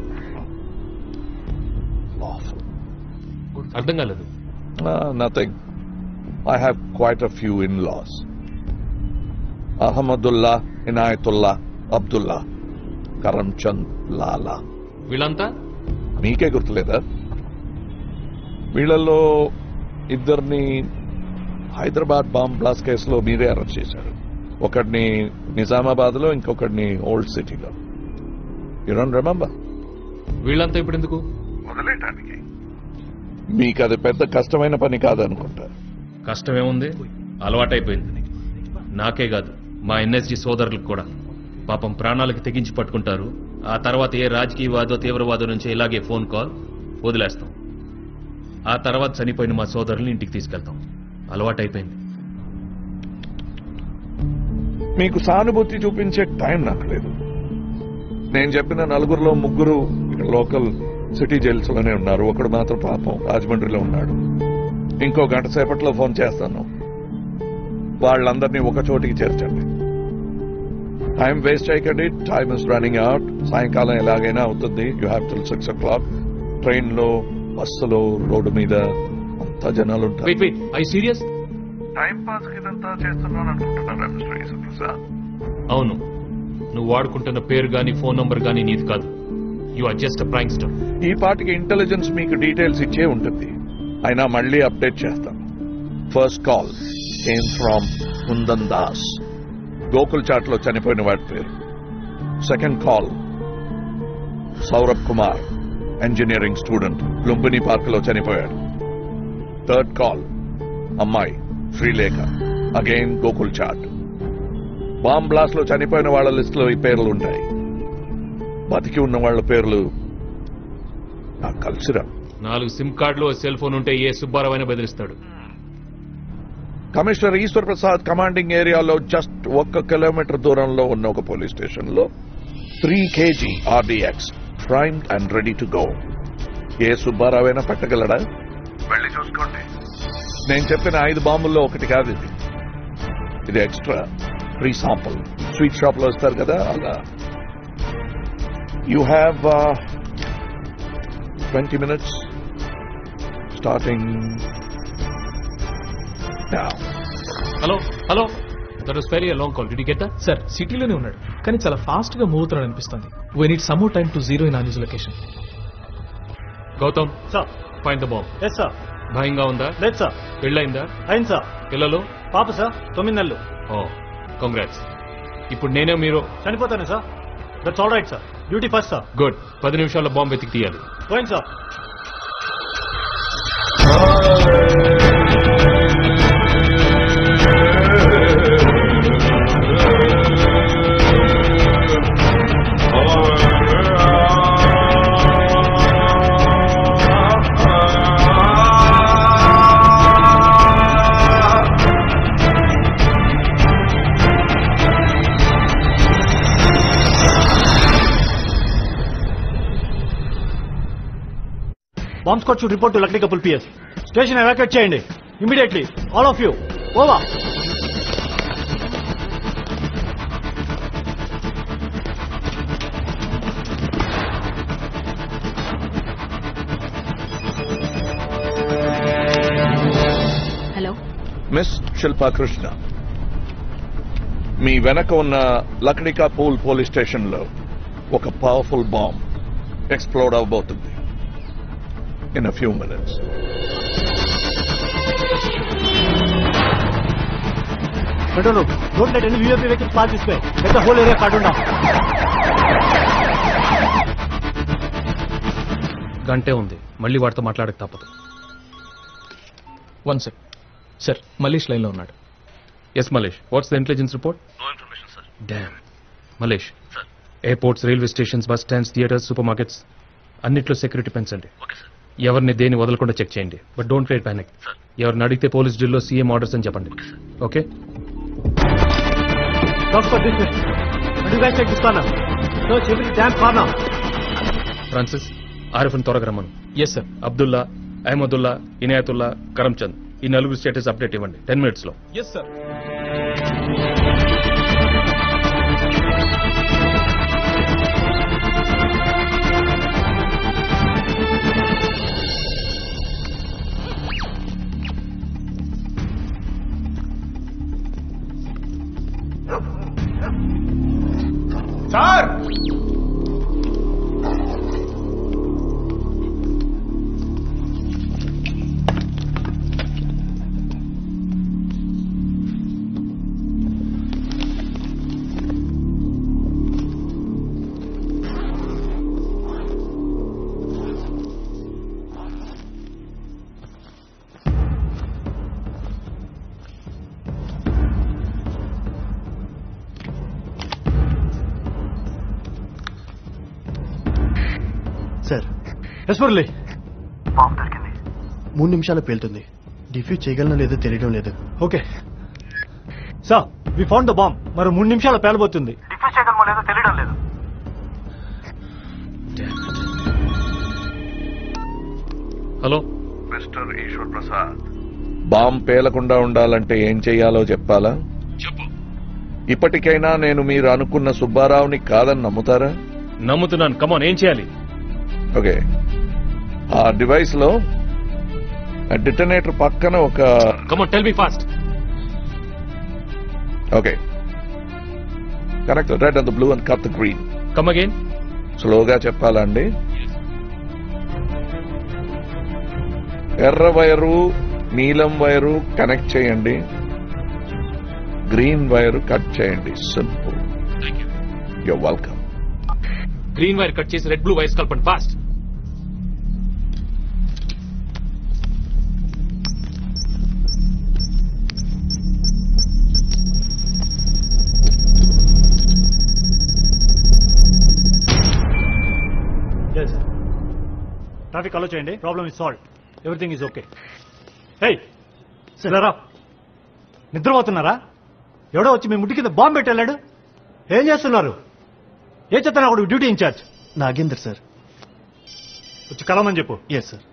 Lawful. అర్థం కాలేదు. Nothing. I have quite a few in-laws. Ahmadullah, Inayatullah, Abdullah, Karamchand, Lala. వీళ్ళంతా మీకే గుర్తులేదా? వీళ్ళల్లో ఇద్దరిని హైదరాబాద్ బాంబ్ బ్లాస్ట్ కేసులో మీరే అరెస్ట్ చేశారు. ఒకడిని నిజామాబాద్ లో, ఇంకొకడిని ఓల్డ్ సిటీలో. You don't remember? వీళ్ళంతా ఇప్పుడు ఎందుకు? వదిలేటానికి. మీకు అది పెద్ద కష్టమైన పని కాదనుకుంటా. కష్టమేముంది, అలవాటైపోయింది. నాకే కాదు, మా ఎన్ఎస్జీ సోదరులకు కూడా. పాపం ప్రాణాలకు తెగించి పట్టుకుంటారు. ఆ తర్వాత ఏ రాజకీయవాదో తీవ్రవాదో నుంచి ఇలాగే ఫోన్ కాల్ వదిలేస్తాం. ఆ తర్వాత చనిపోయిన మా సోదరుల్ని ఇంటికి తీసుకెళ్తాం. అలవాటైపోయింది. మీకు సానుభూతి చూపించే టైం నాకు లేదు. నేను చెప్పిన నలుగురిలో ముగ్గురు లోకల్ సిటీ జైల్స్ లోనే ఉన్నారు. ఒకడు మాత్రం పాపం రాజమండ్రిలో ఉన్నాడు. ఇంకో గంట సేపట్లో ఫోన్ చేస్తాను. వాళ్ళందరినీ ఒక చోటికి చేర్చండి. టైం వేస్ట్ చేయకండి. Time is running out. సాయంకాలం ఎలాగైనా అవుతుంది. You have till 6 o'clock. ట్రైన్లో, బస్సులో, రోడ్డు మీద అంతా జనాలు ఉంటారు. సీరియస్? టైం పాస్ ఇదంతా చేస్తున్నాను అనుకుంటున్నారా మిస్టర్ ఈశ్వర్ ప్రసాద్? అవును. నువ్వు వాడుకుంటున్న పేరు గానీ ఫోన్ నంబర్ గానీ నీది కాదు. You are just a prankster. ఈ పాటికి ఇంటెలిజెన్స్ మీకు డీటెయిల్స్ ఇచ్చే ఉంటుంది. అయినా మళ్ళీ అప్డేట్ చేస్తాను. First call came from Kundan Das, Gokul chat లో చనిపోయిన వాడి పేరు. Second call Saurabh Kumar, engineering student, Lumbini park లో చనిపోయాడు. థర్డ్ కాల్ అమ్మాయి Srilekha, again Gokul Chat. Bomb blast లో చనిపోయిన వాళ్ళ లిస్ట్ లో ఈ పేర్లు ఉంటాయి. బతికి ఉన్న వాళ్ళ పేర్లు నాకు కలిసిరా. 4 సిమ్ కార్డులు, సెల్ ఫోన్ ఉంటే ఏ సుబ్బారావు అయినా బెదిరిస్తాడు. కమిషనర్ ఈశ్వర్ ప్రసాద్ కమాండింగ్ ఏరియాలో జస్ట్ 1 కిలోమీటర్ దూరంలో ఉన్న ఒక పోలీస్ స్టేషన్ లో 3 kg RDX primed and ready to go. ఏ సుబ్బారావు అయినా పట్టగలడా? వెళ్ళి చూసుకోండి. నేను చెప్పిన 5 బాంబుల్లో ఒకటి కాదు ఇది. ఇది extra. Free sample sweet shop లో వస్తారు కదా అలా. You have 20 minutes starting now. Hello that was very long call. Did you get that? Sir సిటీలోనే ఉన్నాడు కానీ చాలా ఫాస్ట్ గా మూవ్ అవుతున్నాడు అనిపిస్తుంది. We need some more time to zero in on his location. Gautam sir. Find the bomb. Yes sir. భయంగా ఉందా? లేదు సార్. పెళ్ళైందా? అయింది సార్. పిల్లలు? పాప సార్ 9 నెలలు. Oh congrats. ఇప్పుడు నేనే మీరు చనిపోతాను sir. That's all right sir. Duty first sir. Good. 10 నిమిషాల్లో బాంబు వెతికి తీయాలి. పోయింది sir. Bomb squad should report to Lakdi Kapul PS. Station evacuate చేయండి immediately. All of you over. Hello miss Shilpa Krishna, మీ వెనక ఉన్న లక్డికా పూల్ పోలీస్ స్టేషన్ లో ఒక పవర్ఫుల్ బాంబ్ ఎక్స్ప్లోడ్ అవబోతుంది in a few minutes. Control room, don't let any VIP vehicles pass this way. Let the whole area cordon down. గంటే ఉంది. మళ్ళీ వాడితో మాట్లాడక తప్పదు. 1 sec. సార్ మలేష్ లైన్ లో ఉన్నాడు. Yes Malesh, what's the intelligence report? No information sir. Damn. Malesh, sir. Airports, railway stations, bus stands, theatres, super markets అన్నిట్లో security పెంచండి. Okay sir. ఎవరిని దేని వదలకుండా చెక్ చేయండి. But don't create panic. ఎవరిని అడిగితే పోలీస్ డ్రిల్లో సీఎం ఆర్డర్స్ అని చెప్పండి. ఓకే? ఫ్రాన్సిస్, ఆరిఫ్ని త్వరగా రమ్మను. Yes sir. అబ్దుల్లా, అహ్మదుల్లా, ఇనాయతుల్లా, కరమ్చంద్ ఈ నలుగురు స్టేటస్ అప్డేట్ ఇవ్వండి 10 minutes లో. Yes sir. Sir sir yes Murali. Bomb దొరికింది. 3 నిమిషాలు పేలుతుంది. డిఫ్యూజ్ చేయగలనో లేదో తెలియడం లేదు. Okay sir, we found the bomb. మరో 3 నిమిషాలు పేలబోతుంది. డిఫ్యూజ్ చేయగలమో లేదో తెలియడం లేదు. Hello mister Eshwar Prasad, bomb పేలకుండా ఉండాలంటే ఏం చెయ్యాలో చెప్పాలా? చెప్పు. ఇప్పటికైనా నేను మీరు అనుకున్న సుబ్బారావుని కాదని నమ్ముతారా? నమ్ముతున్నాను. కమాన్, ఏం చేయాలి? ఓకే, ఆ డివైస్ లో డిటనేటర్ పక్కన ఒక come on tell me fast. Okay, connect the red and the blue and cut the green. Come again. స్లోగా చెప్పాలా అండి? ఎర్ర వైరు నీలం వైరు కనెక్ట్ చేయండి, గ్రీన్ వైరు కట్ చేయండి. Simple. Your welcome. Green wire cut చేసి రెడ్ బ్లూ వైర్స్ కలపండి fast. Traffic అలో చేయండి. Problem is solve. Everything is okay. హే సరేరా, నిద్రపోతున్నారా? ఎవడో వచ్చి మీ ముట్టి కింద బాంబు పెట్టి వెళ్ళాడు. ఏం చేస్తున్నారు? ఏ చెప్తాను అక్కడ డ్యూటీ ఇన్ఛార్జ్? నాగేందర్ సార్. వచ్చి కలవమని చెప్పు. Yes sir.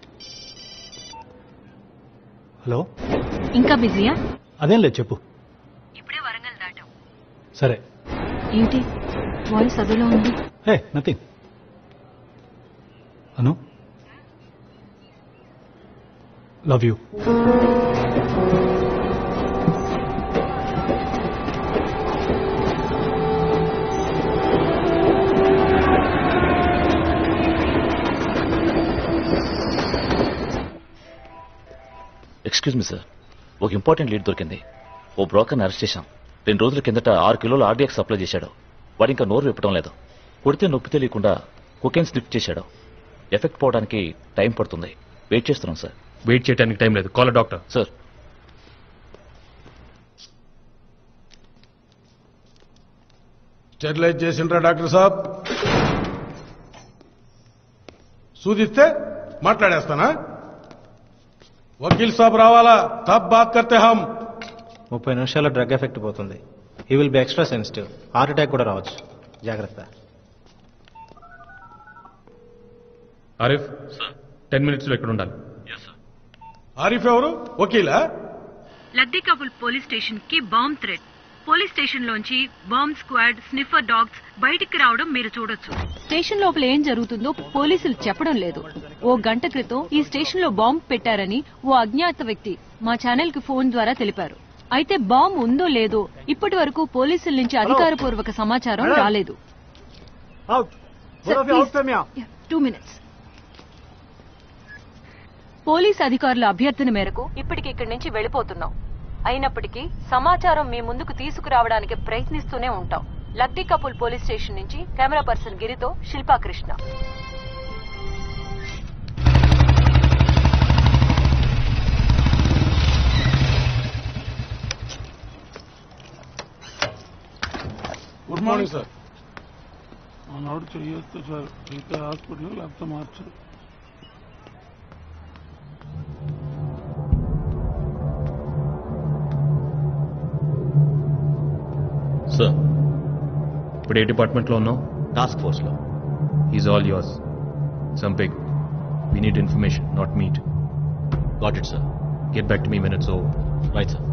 హలో, ఇంకా బిజీయా? అదేం లేదు చెప్పు. ఇప్పుడే వరంగల్ దాటాం. సరే. ఏంటి వాయిస్ అదోలా ఉంది? Hey nothing. Anu love you. Excuse me sir, ఒక ఇంపార్టెంట్ లీడ్ దొరికింది. ఓ బ్రోకర్ని అరెస్ట్ చేశాం. 2 రోజుల కిందట 6 కిలోలు ఆర్డీఎక్స్ సప్లై చేశాడు. వాడు ఇంకా నోరు విప్పడం లేదు. కొడితే నొప్పి తెలియకుండా కొకైన్ స్లిప్ చేశాడు. ఎఫెక్ట్ పోవడానికి టైం పడుతుంది. వెయిట్ చేస్తున్నాం సార్. వెయిట్ చేయడానికి టైం లేదు. Call doctor. సార్. స్టెరిలైజ్ చేసిండ్రా డాక్టర్ సాబ్? సూదిస్తే మాట్లాడేస్తానా? వకీల్ సాబ్ రావాలా? తబ్ బాత్ కర్తే హమ్. 30 నిమిషాల్లో డ్రగ్ ఎఫెక్ట్ పోతుంది. He will be extra sensitive. Heart attack కూడా రావచ్చు. జాగ్రత్త. ఆరిఫ్ 10 minutes లో ఇక్కడ ఉండాలి. ఆరిఫ్ ఎవరు? వకీలా? లగ్దికాపుల్ పోలీస్ స్టేషన్ కి బాంబ్ థ్రెట్. పోలీస్ స్టేషన్ లోంచి బాంబ్ స్క్వాడ్, స్నిఫర్ డాగ్స్ బయటికి రావడం మీరు చూడొచ్చు. స్టేషన్ లోపల ఏం జరుగుతుందో పోలీసులు చెప్పడం లేదు. ఓ గంట క్రితం ఈ స్టేషన్ లో బాంబ్ పెట్టారని ఓ అజ్ఞాత వ్యక్తి మా ఛానల్ కి ఫోన్ ద్వారా తెలిపారు. అయితే బాంబ్ ఉందో లేదో ఇప్పటి వరకు పోలీసుల నుంచి అధికారపూర్వక సమాచారం రాలేదు. 2 minutes. పోలీస్ అధికారుల అభ్యర్థన మేరకు ఇప్పటికి ఇక్కడి నుంచి వెళ్లిపోతున్నాం. అయినప్పటికీ సమాచారం మీ ముందుకు తీసుకురావడానికి ప్రయత్నిస్తూనే ఉంటాం. లగ్దికాపుల్ పోలీస్ స్టేషన్ నుంచి కెమెరా పర్సన్ గిరితో Shilpa Krishna. Good morning sir. ఆనాడు చెయ్యొస్తే సార్, అయితే హాస్పిటల్ లేకపోతే మార్చరు. సార్, ఇప్పుడు ఏ డిపార్ట్మెంట్లో ఉన్నావు? టాస్క్ ఫోర్స్లో. Is all yours. సంపిక్, we need information, not meat. Got it sir. Get back to me minutes over. Right sir.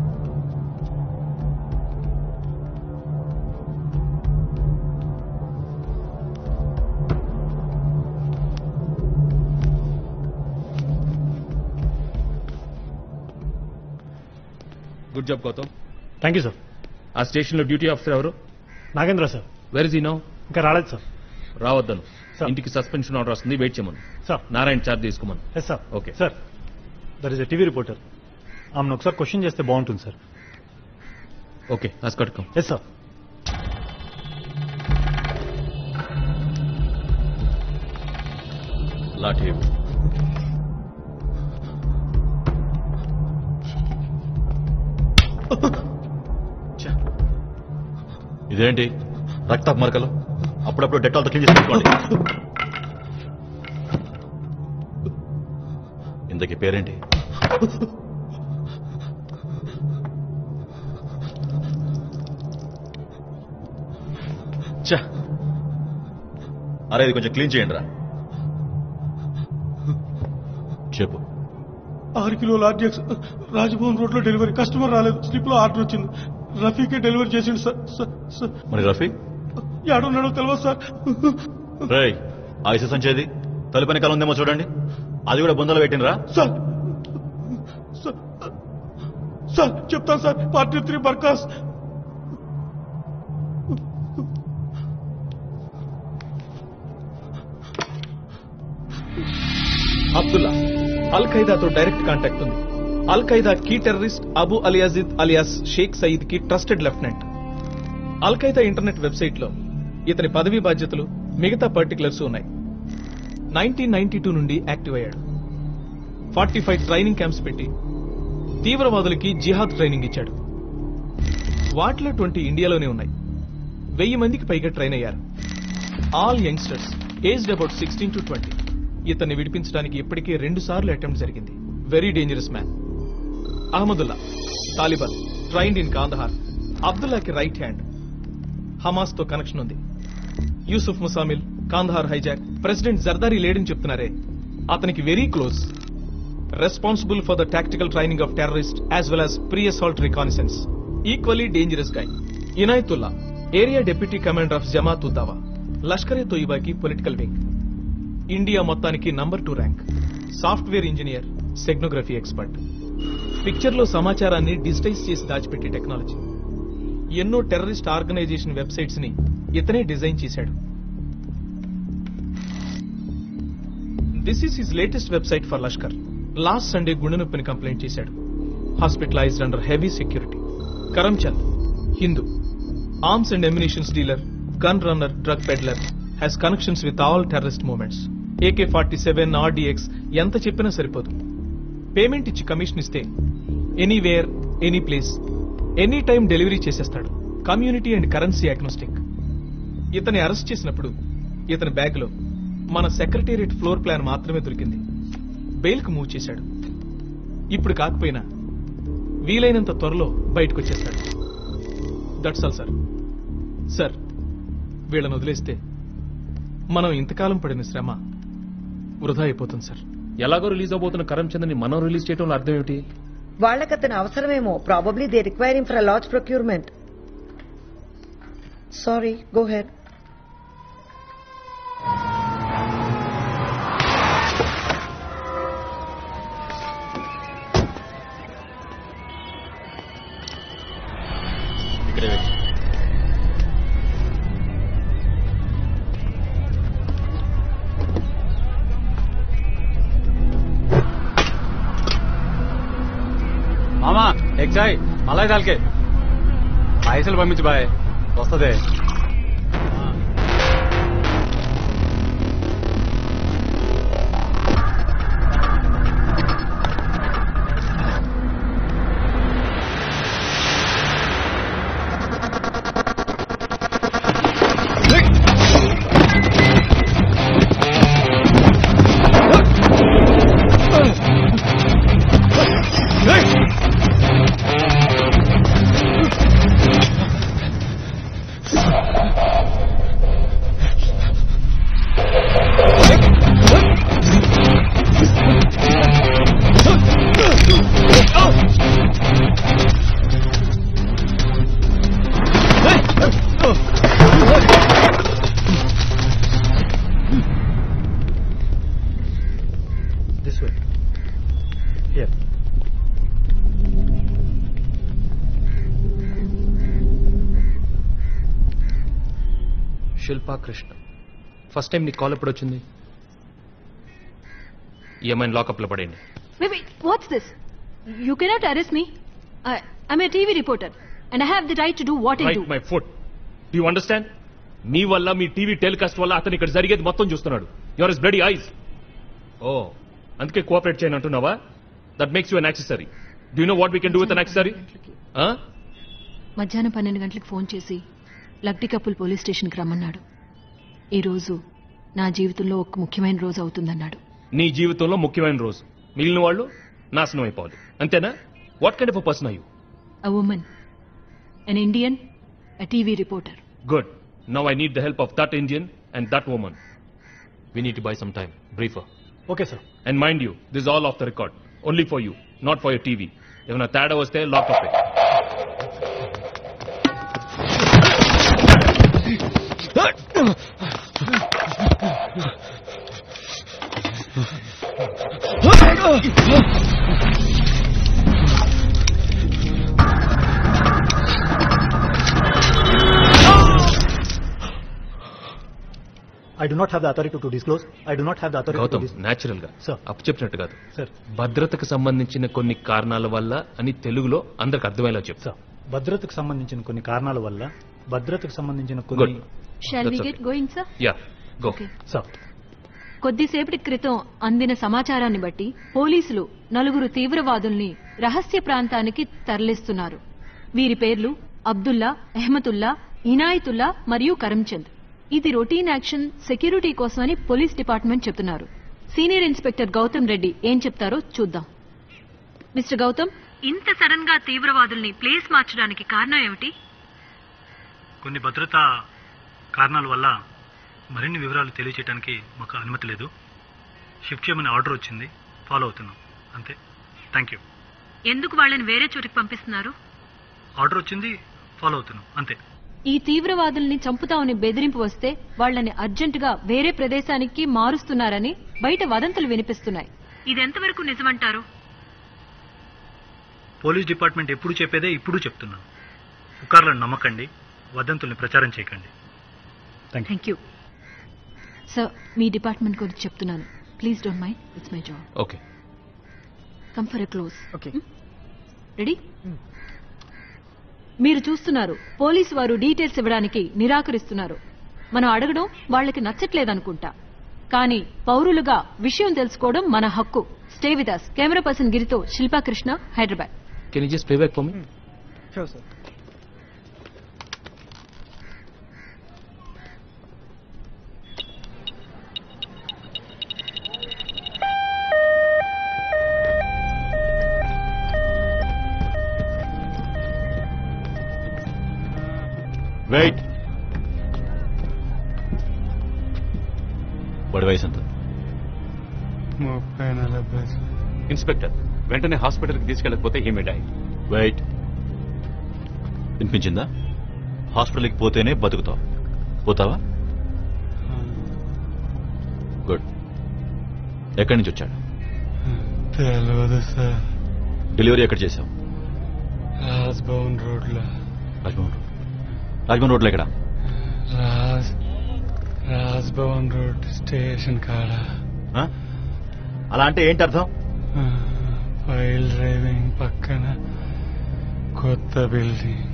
Good job Gautam. Thank you sir. ఆ స్టేషన్లో డ్యూటీ ఆఫీసర్ ఎవరు? Nagendra sir. Where is he now? ఇంకా రాలేదు sir. రావద్దను. ఇంటికి suspension order వస్తుంది, wait చేయమను. Sir. Narayana charge తీసుకోమను. Yes sir. Okay sir, there is a TV reporter. ఆమెను ఒకసారి క్వశ్చన్ చేస్తే బాగుంటుంది సార్. ఓకే, కట్టుకో. Yes sir. లాఠీ. ఇదేంటి రక్తపు మరకలు? అప్పుడప్పుడు డెటాల్తో క్లీన్ చేసి పెట్టుకోండి. ఇంతకీ పేరేంటి? అరే ఇది కొంచెం క్లీన్ చేయండి రా. చెప్పు. 6 కిలోల ఆర్డీఎక్స్ రాజభవన్ రోడ్ లో డెలివరీ. కస్టమర్ రాలేదు, స్లిప్ లో ఆర్డర్ వచ్చింది. రఫీకే డెలివరీ చేసిండు సార్. మరి రఫీ ఏడున్నాడో తెలియదు సార్. రేయ్, ఆ ఇసు సంచేది తలుపని కాలం ఉందేమో చూడండి. అది కూడా బొందలో పెట్టినరా? సార్ చెప్తాను sir. Party 3 Barkas. Abdullah Al ఖైదాతో డైరెక్ట్ కాంటాక్ట్ ఉంది. అల్ ఖైదా కీ terrorist Abu Alyazid alias Sheikh Sayeed కి trusted lieutenant. Al Qaeda internet website లో ఇతని పదవీ బాధ్యతలు, మిగతా పర్టికులర్స్ ఉన్నాయి. 1992 నుండి యాక్టివ్ అయ్యాడు. 45 ట్రైనింగ్ క్యాంప్స్ పెట్టి తీవ్రవాదులకి జిహాద్ ట్రైనింగ్ ఇచ్చాడు. వాటిలో 20 ఇండియాలోనే ఉన్నాయి. 1000 మందికి పైగా ట్రైన్ అయ్యారు. All youngsters aged about 16 to 20. ఇతన్ని విడిపించడానికి ఇప్పటికే 2 సార్లు అటెంప్ట్ జరిగింది. Very dangerous man. Ahmadullah Taliban, trained in Kandahar. అబ్దుల్లాకి రైట్ హ్యాండ్. హమాస్ తో కనెక్షన్ ఉంది. యూసుఫ్ ముసామిల్ కాందహార్ హైజాక్ ప్రెసిడెంట్ జర్దారీ లేడని చెప్తున్నారే, అతనికి very close. Responsible for the tactical training of terrorist as well as pre assault reconnaissance. Equally dangerous guy. Inayatullah area deputy commander of Jamaat Uddawa, Lashkar e తోయిబాకి political wing. India మొత్తానికి number 2 rank. Software engineer, steganography expert. Picture లో సమాచారాన్ని digitise చేసి దాచిపెట్టే technology. ఎన్నో terrorist organisation websites ని ఇతనే design చేశాడు. This is his latest website for Lashkar. Last Sunday గుండె నొప్పిని కంప్లైంట్ చేశాడు. Hospitalised under heavy security. Karamchand, Hindu, arms and ammunitions dealer, gun runner, drug peddler, has connections with all terrorist movements. AK-47, RDX ఎంత చెప్పినా సరిపోదు. Payment ఇచ్చి commission ఇస్తే anywhere, any place, any time delivery చేసేస్తాడు. Community and currency agnostic. ఇతన్ని arrest చేసినప్పుడు ఇతని bag లో మన సెక్రటేరియట్ ఫ్లోర్ ప్లాన్ మాత్రమే దొరికింది. బెయిల్ కు మూవ్ చేశాడు. ఇప్పుడు కాకపోయినా వీలైనంత త్వరలో బయటకు వచ్చేస్తాడు. That's all sir. సార్, వీళ్ళని వదిలేస్తే మనం ఇంతకాలం పడిన శ్రమ వృధా అయిపోతుంది సార్. ఎలాగో రిలీజ్ అవబోతున్న కరమ్చంద్ని మనం రిలీజ్ చేయడంలో అర్థం ఏమిటి? వాళ్ళకి అతను అవసరమేమో. Probably they require him for a large procurement. Sorry, go ahead. మామా ఎగ్జాయ్ మళ్ళీ దాల్కే పైసలు పంపించు బాయ్, వస్తుంది. శిల్పా కృష్ణ, ఫస్ట్ టైం నీ కాల్ ఎప్పుడు వచ్చింది? ఈ అమ్మాయిని లాకప్ లో పడేయండి. What's this? You cannot arrest me. I'm a TV reporter and I have the right to do what I do. Right my foot. Do you understand? మీ వల్ల, మీ టీవీ టెలికాస్ట్ వల్ల అతను ఇక్కడ జరిగేది మొత్తం చూస్తున్నాడు. Your is bloody eyes. ఓ, అందుకే cooperate చేయను అంటున్నావా? That makes you an accessory. Do you know what we can do with an accessory? మధ్యాహ్నం 12 గంటలకు ఫోన్ చేసి లక్డికప్పుల్ పోలీస్ స్టేషన్కి రమ్మన్నాడు. ఈ రోజు నా జీవితంలో ఒక ముఖ్యమైన రోజు అవుతుందన్నాడు. నీ జీవితంలో ముఖ్యమైన రోజు, మిగిలిన వాళ్ళు నాశనం అయిపోవాలి, అంతేనా? What kind of a person are you? A woman, an Indian, a TV reporter. Good. Now I need the help of that Indian and that woman. We need to buy some time. Briefer. Okay, sir. And mind you, this is all off the record. Only for you, not for your TV. If a tada vaste, lock up it. I do not have the authority to disclose. I do not have the authority to Gautam, disclose. Natural గా అప్పు చెప్పినట్టు కాదు. Sir, భద్రతకు సంబంధించిన కొన్ని కారణాల వల్ల అని తెలుగులో అందరికి అర్థమయ్యేలా చెప్పు. సార్, భద్రతకు సంబంధించిన కొన్ని కారణాల వల్ల, భద్రతకు సంబంధించిన కొన్ని. Shall we get going, sir? Yeah, go. Okay. Sir, కొద్దిసేపటి క్రితం అందిన సమాచారాన్ని బట్టి పోలీసులు 4 తీవ్రవాదుల్ని రహస్య ప్రాంతానికి తరలిస్తున్నారు. వీరి పేర్లు అబ్దుల్లా, అహ్మతుల్లా, ఇనాయతుల్లా మరియు కరమ్చంద్. ఇది రొటీన్ యాక్షన్ సెక్యూరిటీ కోసమని పోలీస్ డిపార్ట్మెంట్ చెప్తున్నారు. సీనియర్ ఇన్స్పెక్టర్ గౌతమ్ రెడ్డి ఏం చెప్తారో చూద్దాం. మిస్టర్ గౌతమ్, ఇంత సడన్ గా తీవ్రవాదుల్ని ప్లేస్ మార్చడానికి కారణం ఏమిటి? కొన్ని భద్రతా కారణాల వల్ల మరిన్ని వివరాలు తెలియచేయడానికి మాకు అనుమతి లేదు. షిఫ్ట్ చేయమని ఆర్డర్ వచ్చింది, ఫాలో అవుతున్నాం అంతే. Thank you. ఎందుకు వాళ్ళని వేరే చోటికి పంపిస్తున్నారు? ఆర్డర్ వచ్చింది, ఫాలో అవుతున్నాం అంతే. ఈ తీవ్రవాదుల్ని చంపుతామని బెదిరింపు వస్తే వాళ్లని అర్జెంటుగా వేరే ప్రదేశానికి మారుస్తున్నారని బయట వదంతులు వినిపిస్తున్నాయి. ఇదెంతవరకు నిజమంటారు? పోలీస్ డిపార్ట్మెంట్ ఎప్పుడు చెప్పేదే ఇప్పుడు చెప్తున్నాను. పుకార్లను నమ్మకండి, వదంతుల్ని ప్రచారం చేయకండి. Thank you sir. మీ డిపార్ట్మెంట్ గురించి చెప్తున్నాను. Please don't mind, it's my job. Okay, come for a close. Ready? మీరు చూస్తున్నారు, పోలీసు వారు డీటెయిల్స్ ఇవ్వడానికి నిరాకరిస్తున్నారు. మనం అడగడం వాళ్ళకి నచ్చట్లేదనుకుంటా, కానీ పౌరులుగా విషయం తెలుసుకోవడం మన హక్కు. Stay with us. Camera person గిరితో Shilpa Krishna, Hyderabad. Can you just play back for me? Sure sir. Wait. వాడి వయసు ఎంత? 30-40. ఇన్స్పెక్టర్, వెంటనే హాస్పిటల్కి తీసుకెళ్ళకపోతే హీ మే డై. వెయిట్. వినిపించిందా? హాస్పిటల్కి పోతేనే బతుకుతావు. పోతావా? గుడ్. ఎక్కడి నుంచి వచ్చాడు? తెలియదు సార్. డెలివరీ ఎక్కడ చేశావు? రాజ్భవన్ రోడ్లో. రాజ్భవన్ రోడ్లో ఎక్కడ? రాజ్భవన్ రోడ్ స్టేషన్ కాడ. అలా అంటే ఏంటి అర్థం? ఫైల్ డ్రైవింగ్ పక్కన కొత్త building.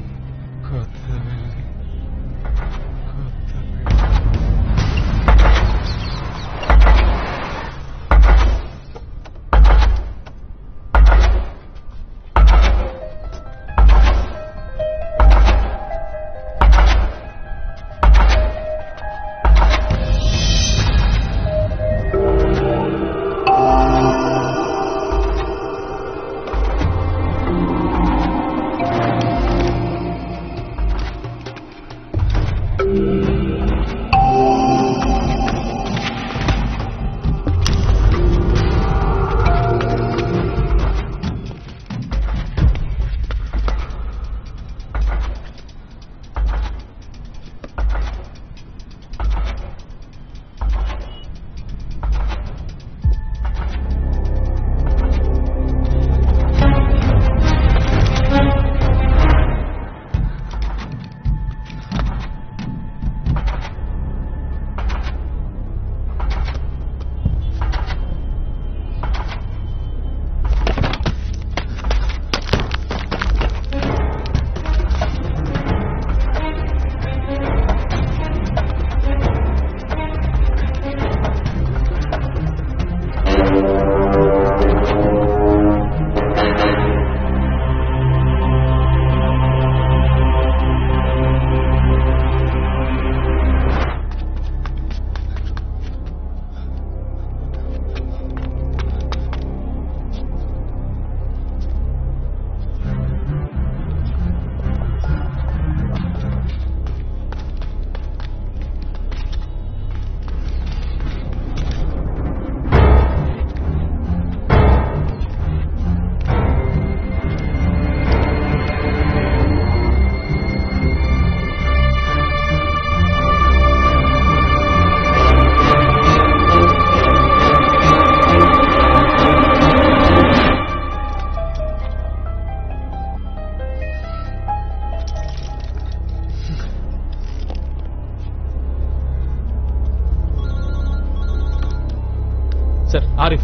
Sir, Arif.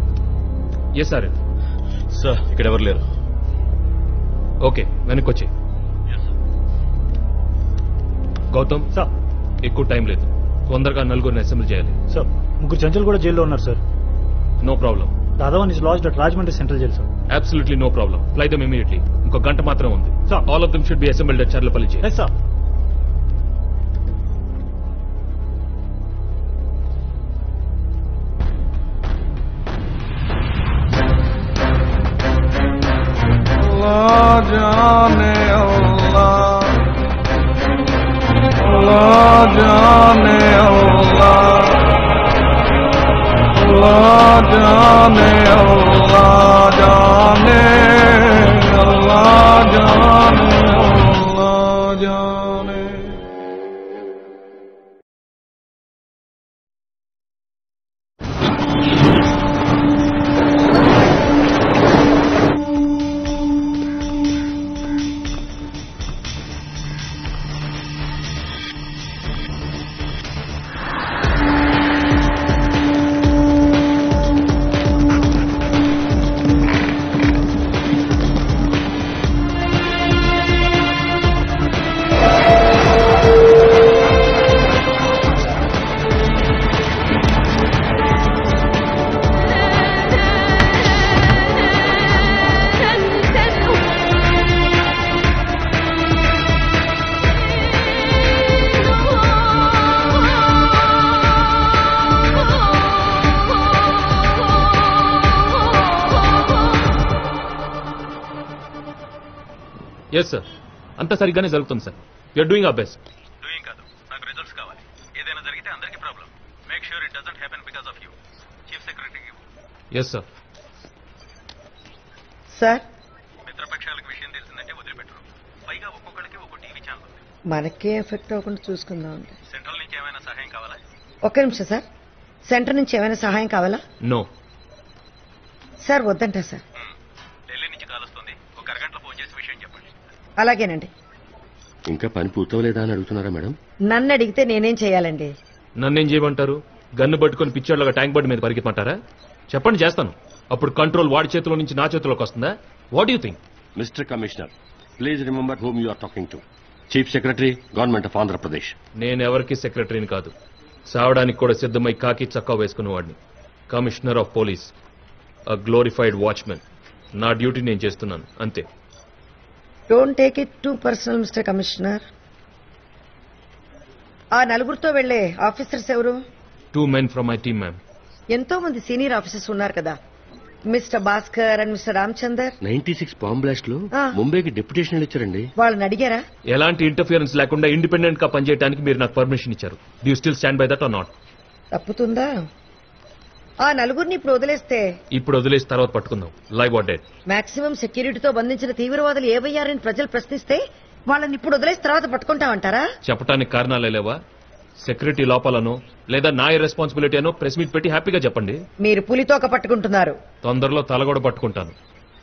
Yes Arif. Sir, ఇక్కడ ఎవరు లేరు. ఓకే, వెనక్కి వచ్చి. గౌతమ్ సార్, ఎక్కువ టైం లేదు, తొందరగా నలుగురిని అసెంబ్లీ చేయాలి. సార్, ముగ్గురు చెంచలు కూడా జైల్లో ఉన్నారు sir. No problem. The other one is lodged at Rajahmundry Central Jail, sir. Absolutely no problem. Fly them immediately. ఇంకో గంట మాత్రం ఉంది. Sir. All of them should be assembled at Charlapalli jail. Yes, sir. Allah jaane Allah, Allah jaane Allah, Allah jaane Allah jaane, Allah jaane Allah jaane. Yes sir, అంతా సరిగ్గానే జరుగుతుంది sir. You're doing our best. Doing కాదు, నాకు results కావాలి. ఏదైనా జరిగితే అందరికీ problem. Make sure it doesn't happen because of you. Chief సెక్రటరీకి ఇవ్వు. Yes sir. సార్, మిత్రపక్షాలకు విషయం తెలిసిందంటే వదిలిపెట్టరు. పైగా ఒక్కొక్కడికి ఒక్కో టీవీ ఛానల్ ఉంది. మనకే ఎఫెక్ట్ అవ్వకుండా చూసుకుందాం. సెంట్రల్ నుంచి ఏమైనా సహాయం కావాలా? ఒక్క నిమిషం సార్. సెంటర్ నుంచి ఏమైనా సహాయం కావాలా? నో సార్, వద్దంటా సార్. ఢిల్లీ నుంచి కాల్ వస్తుంది. ఒక అరగంటలో ఫోన్ చేసి విషయం చెప్పండి. అలాగేనండి. ఇంకా పని పూర్తవలేదా అని అడుగుతున్నారా మేడం? నన్ను అడిగితే నేనేం చేయాలండి? నన్నేం చేయమంటారు? గన్ను పట్టుకొని పిచ్చోళ్ళగా ట్యాంక్ బండ్ మీద పరిగెత్తమంటారా? చెప్పండి, చేస్తాను. అప్పుడు కంట్రోల్ వాడి చేతిలో నుంచి నా చేతిలోకి వస్తుందా? What you think? Mister commissioner, please remember whom you are talking to. Chief secretary, government of Andhra Pradesh. నేను ఎవరికి సెక్రటరీని కాదు. సావడానికి కూడా సిద్ధమై కాకి చక్కా వేసుకున్నవాడిని. Commissioner of police, a glorified watchman. నా డ్యూటీ నేను చేస్తున్నాను, అంతే. Don't take it too personal mister commissioner. ఆ నలుగురితో వెళ్లే ఆఫీసర్స్ ఎవరు? 2 men from my team, ma'am. ఎంతో మంది సీనియర్ ఆఫీసర్స్ ఉన్నారు కదా. Mister Bhaskar and mister Ramchander. 96 bomb blast లో ఆ. ముంబైకి డెప్యుటేషన్ ఇచ్చారండి. వాళ్ళని అడిగారా? ఎలాంటి ఇంటర్ఫియరెన్స్ లేకుండా ఇండిపెండెంట్ గా పనిచేయడానికి మీరు నాకు పర్మిషన్ ఇచ్చారు. Do you still stand by that or not? తప్పుతుందా? ఆ నలుగురిని ఇప్పుడు వదిలేస్తే ఇప్పుడు వదిలేసి తర్వాత పట్టుకుందాం. Live or dead. మాక్సిమం సెక్యూరిటీతో బంధించిన తీవ్రవాదులు ఏవయ్యారని ప్రజలు ప్రశ్నిస్తే వాళ్ళని ఇప్పుడు వదిలేసి తర్వాత పట్టుకుంటామంటారా? చెప్పడానికి కారణాలే లేవా? సెక్యూరిటీ లోపాలనో లేదా నా రెస్పాన్సిబిలిటీ అనో ప్రెస్ మీట్ పెట్టి హ్యాపీగా చెప్పండి. మీరు పులితోక పట్టుకుంటున్నారు. తొందరలో తల కూడా పట్టుకుంటాను.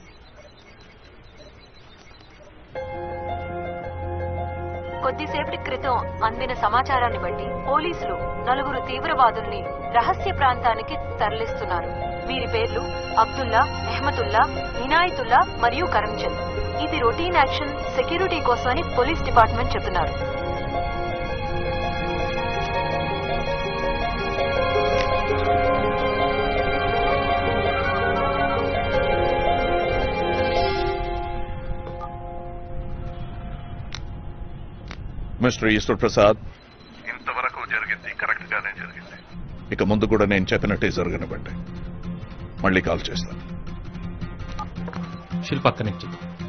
కొద్దిసేపటి క్రితం అందిన సమాచారాన్ని బట్టి పోలీసులు 4 తీవ్రవాదుల్ని రహస్య ప్రాంతానికి తరలిస్తున్నారు. వీరి పేర్లు అబ్దుల్లా, అహ్మదుల్లా, ఇనాయతుల్లా మరియు కరంచంద్. ఇది రొటీన్ యాక్షన్ సెక్యూరిటీ కోసమని పోలీస్ డిపార్ట్మెంట్ చెబుతున్నారు. మిస్టర్ ఈశ్వర్ ప్రసాద్, ఇంతవరకు జరిగింది కరెక్ట్ గానే జరిగింది. ఇక ముందు కూడా నేను చెప్పినట్టే జరగనివ్వండి. మళ్ళీ కాల్ చేస్తాను. Shilpa connect.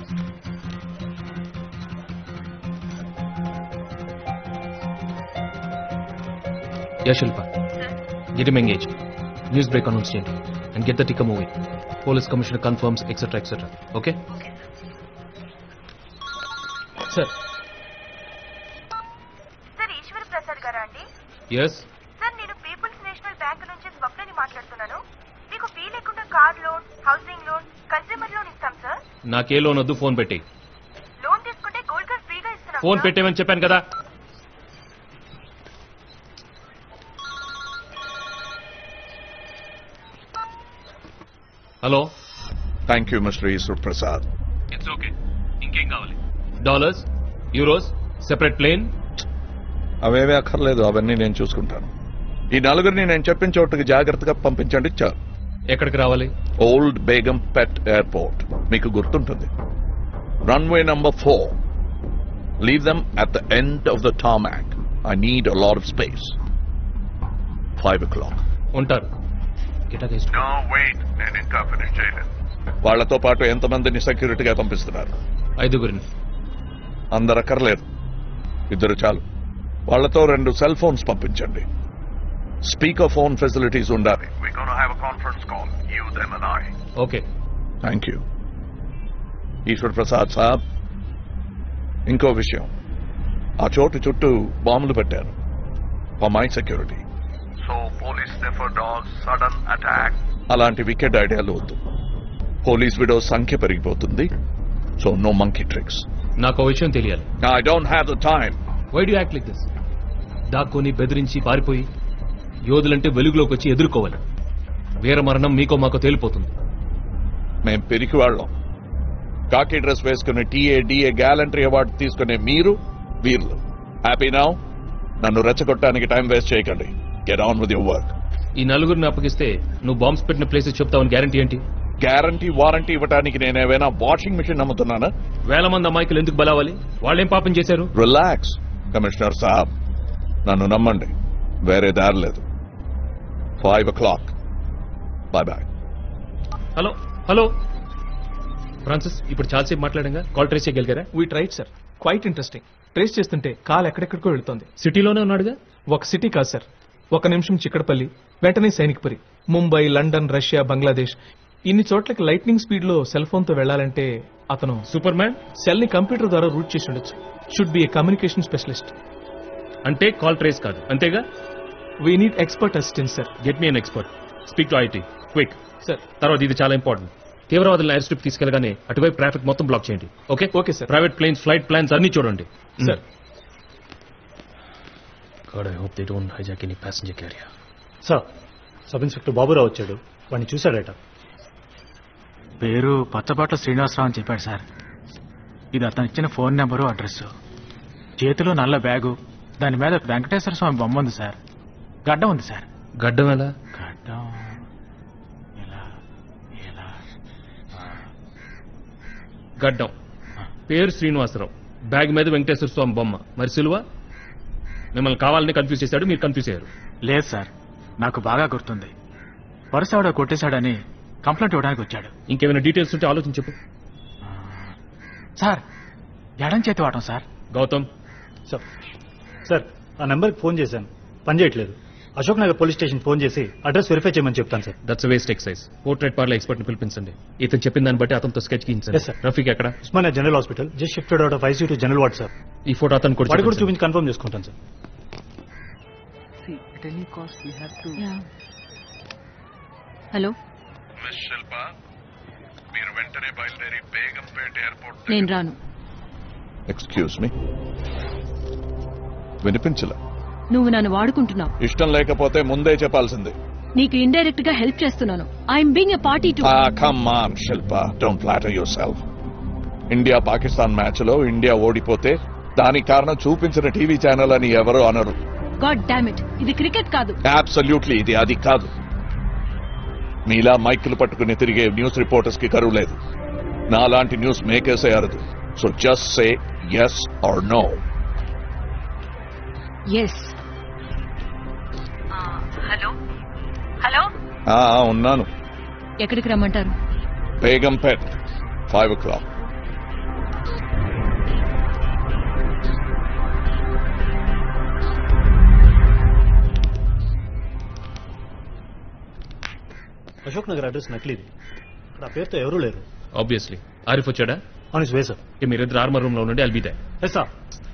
Yeah Shilpa, get him engage. News break announce చేయండి and get the ticker moving. Police commissioner confirms etcetera etcetera. Okay sir. Yes sir, నేను పీపుల్స్ నేషనల్ బ్యాంక్ నుంచి స్వప్నని మాట్లాడుతున్నాను. మీకు ఫీ లేకుండా car loan, housing loan, consumer loan ఇస్తాం sir. నాకే loan వద్దు, ఫోన్ పెట్టి. లోన్ తీసుకుంటే గోల్డ్ కార్డ్ ఫ్రీగా ఇస్తున్నాం. ఫోన్ పెట్టేమని చెప్పాను కదా. Hello. Thank you mister Eshwar Prasad. It's okay. ఇంకేం కావాలి? Dollars, euros, separate plane? అవేవే అక్కర్లేదు, అవన్నీ నేను చూసుకుంటాను. ఈ నలుగురిని నేను చెప్పిన చోటుకి జాగ్రత్తగా పంపించండి చాలు. ఎక్కడికి రావాలి? ఓల్డ్ బేగం పెట్ ఎయిర్పోర్ట్, మీకు గుర్తుంటుంది. Runway number 4. Leave them at the end of the tarmac. I need a lot of space. 5 o'clock. ఉంటారు. నేను ఇంకా ఫినిష్ చేయలేదు. వాళ్లతో పాటు ఎంతమందిని సెక్యూరిటీగా పంపిస్తున్నారు? 5గురిని. అందరు అక్కర్లేదు, 2 చాలు. వాళ్లతో 2 సెల్ ఫోన్స్ పంపించండి. స్పీకర్ ఫోన్ ఫెసిలిటీస్ ఉండాలి. Okay. Thank you. Eshwar Prasad సాబ్, ఇంకో విషయం, ఆ చోటు చుట్టూ బాంబులు పెట్టారు for my security. So police sudden attack అలాంటి వికెట్ ఐడియాలు వద్దు. పోలీస్ విడోస్ సంఖ్య పెరిగిపోతుంది. So no monkey tricks. నాకు విషయం తెలియాలి. I don't have the time. Why do act like this? దాక్కుని బెదిరించి పారిపోయి యోధులంటే వెలుగులోకి వచ్చి ఎదుర్కోవాలి. వీర మరణం మీకో మాకో తేలిపోతుంది. మేం పెరికి వాళ్ళం. కాకి డ్రెస్ వేసుకుని టీఏ గ్యాలంటరీ అవార్డు తీసుకునే మీరు వీర్లు. Happy now? నన్ను రెచ్చగొట్టడానికి టైం వేస్ట్ చేయకండి. Get on with your work. ఈ నలుగురిని అప్పగిస్తే నువ్వు బాంబ్స్ పెట్టిన ప్లేసెస్ చెప్తావని గ్యారంటీ ఏంటి? గ్యారంటీ వారంటీ ఇవ్వడానికి నేనేమైనా వాషింగ్ మిషన్ నమ్ముతున్నానా? 1000 మంది అమాయకులు ఎందుకు బలవాలి? వాళ్ళేం పాపం చేశారు? రిలాక్స్ కమిషనర్ సాబ్, నన్ను నమ్మండి, వేరే దారి లేదు. 5 o'clock. Bye bye. Hello hello. Francis ఇప్పుడు చాలాసేపు మాట్లాడంగా కాల్ ట్రేస్ చేయగలిగారా? We tried sir, quite interesting. Trace చేస్తుంటే కాల్ ఎక్కడెక్కడికో వెళ్తోంది. సిటీలోనే ఉన్నాడుగా? ఒక సిటీ కాదు సార్, 1 నిమిషం చిక్కడపల్లి, వెంటనే సైనిక్పురి, ముంబై, లండన్, రష్యా, బంగ్లాదేశ్, ఇన్ని చోట్లకి లైట్నింగ్ స్పీడ్ లో సెల్ ఫోన్ తో వెళ్లాలంటే అతను సూపర్ మ్యాన్ సెల్ ని కంప్యూటర్ ద్వారా రూట్ చేసి ఉండొచ్చు. Should be a communication specialist. అంటే కాల్ ట్రేస్ కాదు అంతేగా? We need expert assistant sir. Get me an expert. Speak to IT quick. Sir తర్వాత ఇది చాలా ఇంపార్టెంట్. తీవ్రవాదులను ఎయిర్ స్ట్రిప్ తీసుకెళ్లగానే అటువైపు ట్రాఫిక్ మొత్తం బ్లాక్ చేయండి. Okay okay sir. Private planes, flight plans అన్ని చూడండి. Sir God, I hope they don't hijack any passenger carrier. Sir, sub inspector Baburao వచ్చాడు, వాడిని చూశాడట. పేరు పచ్చబాట్ల శ్రీనివాసరావు అని చెప్పాడు సార్. ఇది అతను ఇచ్చిన ఫోన్ నెంబరు, అడ్రస్. చేతిలో నల్ల బ్యాగు, దాని మీద వెంకటేశ్వర స్వామి బొమ్మ ఉంది సార్. గడ్డం ఉంది సార్. గడ్డం ఎలా? గడ్డం గడ్డం, పేరు శ్రీనివాసరావు, బ్యాగ్ మీద వెంకటేశ్వర స్వామి బొమ్మ. మరి సిలువ? మిమ్మల్ని కావాలని కన్ఫ్యూజ్ చేశాడు, మీరు కన్ఫ్యూజ్ అయ్యారు. లేదు సార్, నాకు బాగా గుర్తుంది. పర్సు ఆవిడ కొట్టేశాడని కంప్లైంట్ ఇవ్వడానికి వచ్చాడు. ఇంకేమైనా డీటెయిల్స్ ఉంటే ఆలోచించి చెప్పు. సార్, ఎడం చేతి వాటం సార్. గౌతమ్. సార్, ఆ నెంబర్కి ఫోన్ చేశాను, పనిచేయట్లేదు. Ashok Nagar police station phone చేసి అడ్రస్ వెరిఫై చేయమని చెప్తాను సార్. That's waste exercise. Portrait parlour expert ని పిలిపించండి. ఇతను చెప్పిన దాన్ని బట్టి అతనితో స్కెచ్ గీయించండి. Yes, sir. రఫీక్ ఎక్కడ? Osmania general hospital, just shifted out of ICU to general ward sir. ఈ ఫోటో అతను కూడా వాడి కూడా చూపించి కన్ఫర్మ్ చేసుకుంటాను సార్. హలో, మిస్ శిల్ప, మీరు వెంటనే బయలుదేరి బేగంపేట ఎయిర్పోర్ట్. నేను రాను. ఎక్స్క్యూజ్ మీ, వినిపించలే. నువ్వు నన్ను వాడుకుంటున్నావు. ఇష్టం లేకపోతే ముందే చెప్పాల్సింది. నీకు ఇండైరెక్ట్ గా హెల్ప్ చేస్తున్నాను. I'm being a party to. Come on Shilpa, don't flatter your India Pakistan match లో ఇండియా ఓడిపోతే దానికి కారణం చూపించిన టీవీ ఛానల్ అని ఎవరు అనరు. గాడ్ డామ్ ఇట్, ఇది క్రికెట్ కాదు. అబ్సల్యూట్లీ ఇది అది కాదు. మీలా మైకులు పట్టుకుని తిరిగే న్యూస్ రిపోర్టర్స్ కి కరువు లేదు. నాలాంటి న్యూస్ మేకర్సే అరదు. So just say yes or no. Yes. Hello hello, ఉన్నాను. ఎక్కడికి రమ్మంటారు? బేగంపేట్, 5 o'clock. అశోక్ నగర్ అడ్రస్ నకిలీది. ఇక్కడ ఆ పేరుతో ఎవరూ లేరు. ఆబ్వియస్లీ. ఆరిఫ్ వచ్చాడా? On his way sir. మీరిద్దరు ఆర్మర్ రూమ్ లో ఉండండి. I'll be there. Yes sir.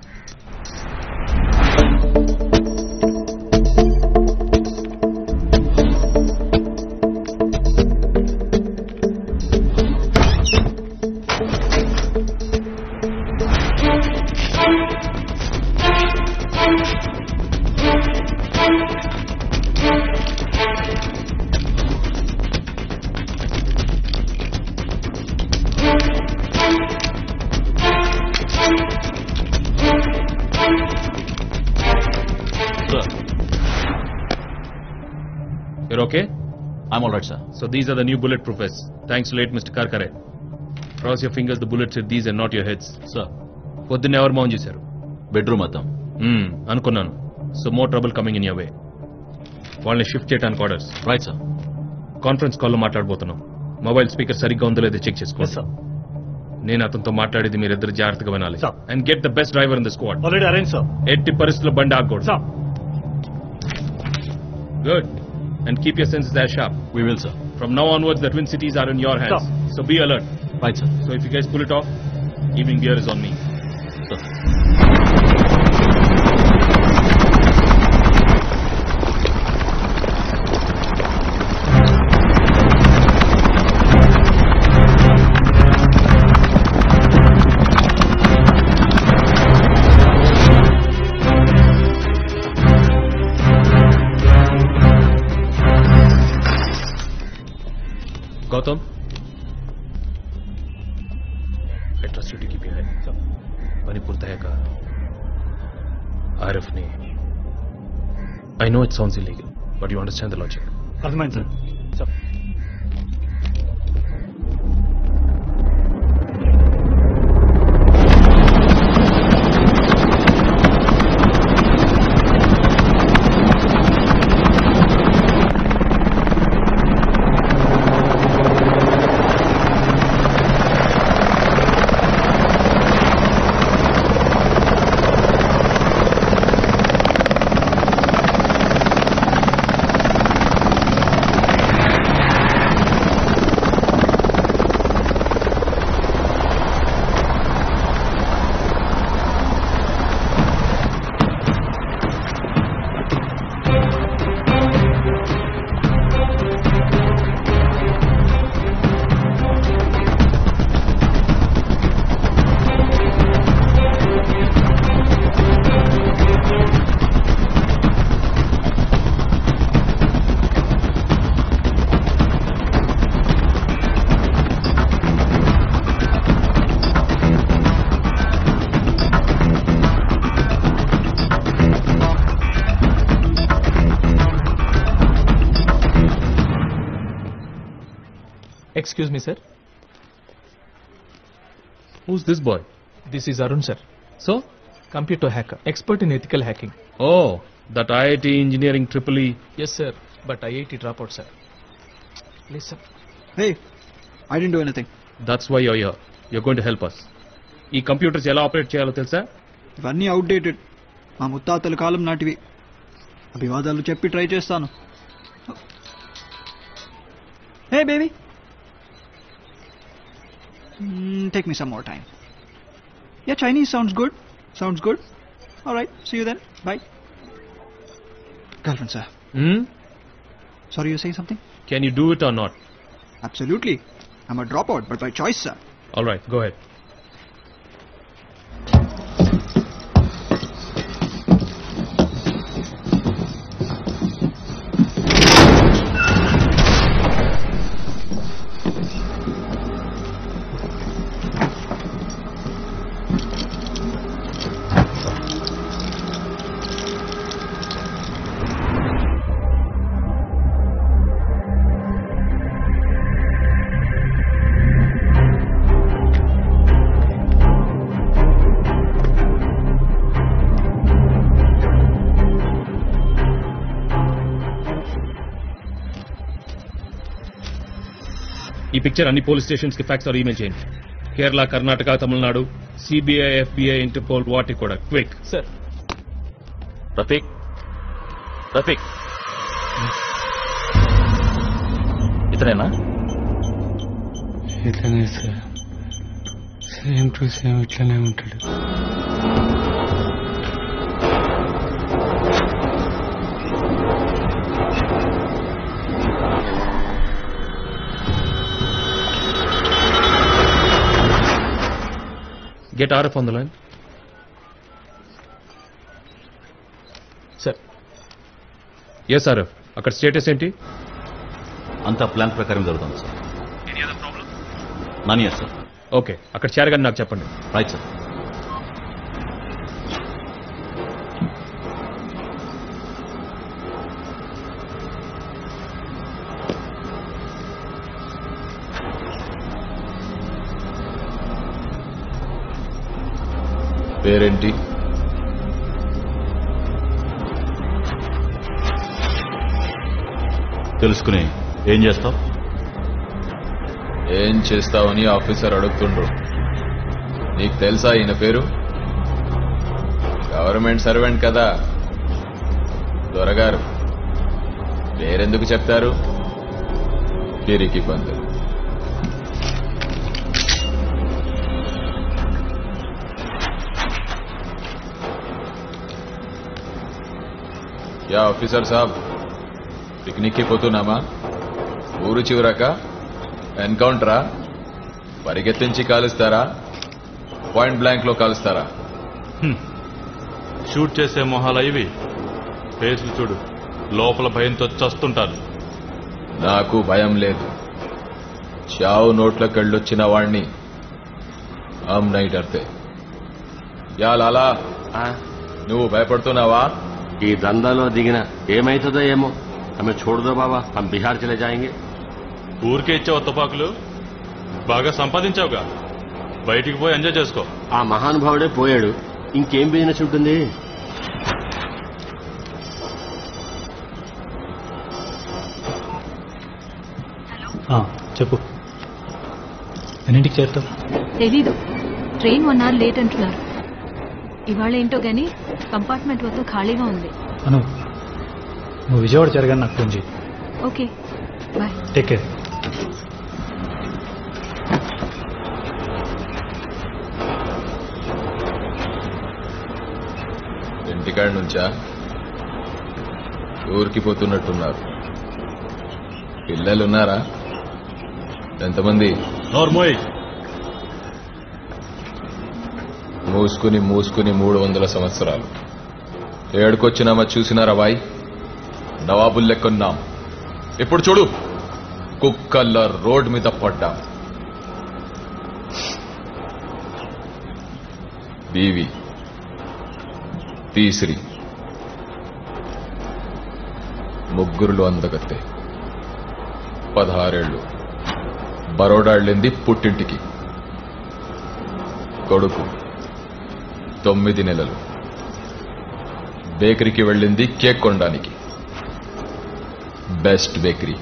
You're okay? I'm all right, sir. So these are the new bulletproof vests. Thanks to late Mr. Karkare. Cross your fingers, the bullets hit these and not your heads. Sir. పొద్దున్న ఎవరు మౌన్ చేశారు? Bedroom అద్దం. అనుకున్నాను. So more trouble coming in your way. వాళ్ళని shift చేయడానికి orders. Right sir. Conference కాల్లో మాట్లాడబోతున్నాం. Mobile speaker సరిగ్గా ఉందో లేదో చెక్ చేసుకోండి. నేను అతనితో మాట్లాడేది మీరిద్దరు జాగ్రత్తగా వినాలి. And get the best driver in the squad. Already arrange sir. ఎట్టి పరిస్థితుల్లో బండి ఆగకూడదు. Good. And keep your senses as sharp. We will, sir. From now onwards, the Twin Cities are in your hands. Sir. So be alert. Right, sir. So if you guys pull it off, evening beer is on me. Sir. Gautam, I trust you to keep your head. పని పూర్తయ్యాక ఆరిఫ్ ని, I know it sounds illegal, but you understand the logic. అర్థమైంది sir. Excuse me, sir. Who's this boy? This is Arun, sir. So? Computer hacker, expert in ethical hacking. Oh, that IIT engineering EEE. Yes, sir. But IIT dropout, sir. Please, sir. Hey, I didn't do anything. That's why you're here. You're going to help us. ఈ computers ఎలా operate చేయాలో తెలుసా? ఇవన్నీ outdated. మా ముత్తాతల కాలం నాటివి. అభివాదాలు చెప్పి try చేస్తాను. Hey, baby. Take me some more time. Yeah, Chinese sounds good. Sounds good. All right. See you then. Bye. Girlfriend, sir. Sorry, you're saying something? Can you do it or not? Absolutely. I'm a dropout, but by choice, sir. All right, go ahead. ఈ picture అన్ని police stations కి fax or email చేయండి. Kerala, Karnataka, Tamil Nadu, CBI, FBI, Interpol, వాటికి కూడా quick. Sir. Rafiq, Rafiq, ఇతనేనా? ఇతనే sir. Same to same ఇట్లనే ఉంటాడు. Get RF on the line. Sir. Yes, RF. అక్కడ స్టేటస్ ఏంటి? అంతా ప్లాన్ ప్రకారం జరుగుతుంది sir. Any other problem? None yet, sir. Okay, అక్కడ చేరగానే నాకు చెప్పండి. Right sir. పేరేంటి? తెలుసుకుని ఏం చేస్తావు? ఏం చేస్తావని ఆఫీసర్ అడుగుతుండ్రు. నీకు తెలుసా ఈయన పేరు? గవర్నమెంట్ సర్వెంట్ కదా దొరగారు. పేరెందుకు చెప్తారు? పిరికి పందులు. యా ఆఫీసర్ సాబ్, పిక్నిక్కి పోతున్నామా? ఊరు చివరక ఎన్కౌంటరా? పరిగెత్తించి కాలుస్తారా? పాయింట్ బ్లాంక్ లో కాలుస్తారా? షూట్ చేసే మొహాలు ఇవి. ఫేస్లు చూడు, లోపల భయంతో చస్తుంటారు. నాకు భయం లేదు. చావు నోట్లకెళ్ళొచ్చిన వాణ్ణి హమ్ నహీ డర్తే. యా లాలా, నువ్వు భయపడుతున్నావా? ఈ దందాలో దిగిన ఏమైతుందో ఏమో. హమే छोड़ दो బాబా, హమ్ బిహార్ చలే జాయేంగే. ఊరికే ఇచ్చావు తుపాకులు, బాగా సంపాదించావుగా, బయటికి పోయి ఎంజాయ్ చేసుకో. ఆ మహానుభావుడే పోయాడు, ఇంకేం బిజినెస్ ఉంటుంది? చెప్పు. ఎన్నింటికి చేరుతావు? తెలీదు. ట్రైన్ 1 hour లేట్ అంటున్నారు. ఇవాళ ఏంటో గానీ కంపార్ట్మెంట్ వద్ద ఖాళీగా ఉంది. అను, నువ్వు విజయవాడ చేరగానే నాకు ఫోన్ చేయి. Okay, bye. Take care. ఇంటికాడ నుంచా? ఊరికి పోతున్నట్టున్నారు. పిల్లలున్నారా? ఎంతమంది? నోర్మోయ్. మూసుకుని 300 సంవత్సరాలు ఏడుకొచ్చినామా చూసినారా బాయ్? నవాబుల్ లెక్కున్నాం. ఇప్పుడు చూడు, కుక్కల్లా రోడ్ మీద పడ్డాం. బీవి, తీసిరి, ముగ్గురులో అందగత్తే, 16 ఏళ్ళు, బరోడా వెళ్ళింది పుట్టింటికి. కొడుకు 9 నెలలు. బేకరీకి వెళ్ళింది కేక్ కొనడానికి. Best bakery.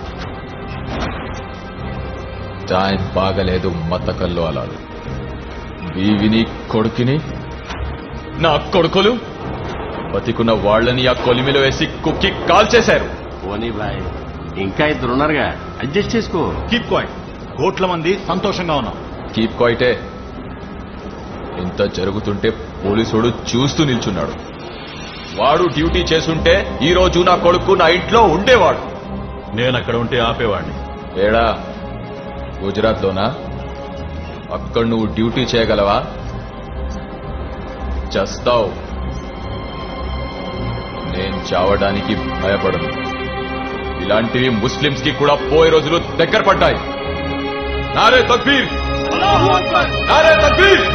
టైం బాగలేదు మతకల్లో అలాలు. బీవిని కొడుకుని నా కొడుకులు బతికున్న వాళ్ళని ఆ కొలిమిలో వేసి కుక్కి కాల్ చేశారు. పోనీ బాయ్, ఇంకా ఇద్దరున్నారుగా, అడ్జస్ట్ చేసుకో. Keep quiet. కోట్ల మంది సంతోషంగా ఉన్నాం. కీప్ క్వైటే. ఇంత జరుగుతుంటే పోలీసుడు చూస్తూ నిల్చున్నాడు. వాడు డ్యూటీ చేసుంటే ఈ రోజు నా కొడుకు నా ఇంట్లో ఉండేవాడు. నేను అక్కడ ఉంటే ఆపేవాడిని. ఏడా గుజరాత్లోనా? అక్కడ నువ్వు డ్యూటీ చేయగలవా? చస్తావు. నేను చావడానికి భయపడను. ఇలాంటివి ముస్లింస్ కి కూడా పోయే రోజులు దగ్గర పడ్డాయి. నారే తక్బీర్, నారే తక్బీర్.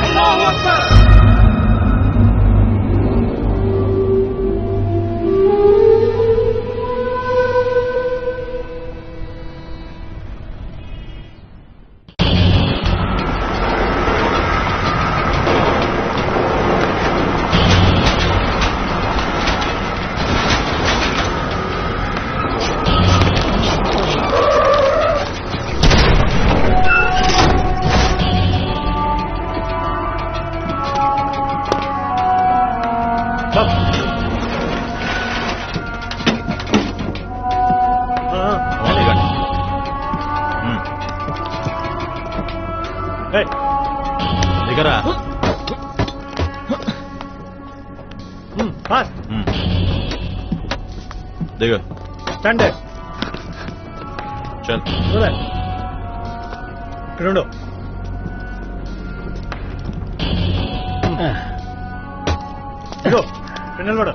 దిగరా. దిగ. స్టాండ్ చల్. ఇక్కడ ఉండు. ఇదిగో ఇక్కడ నిలబడు.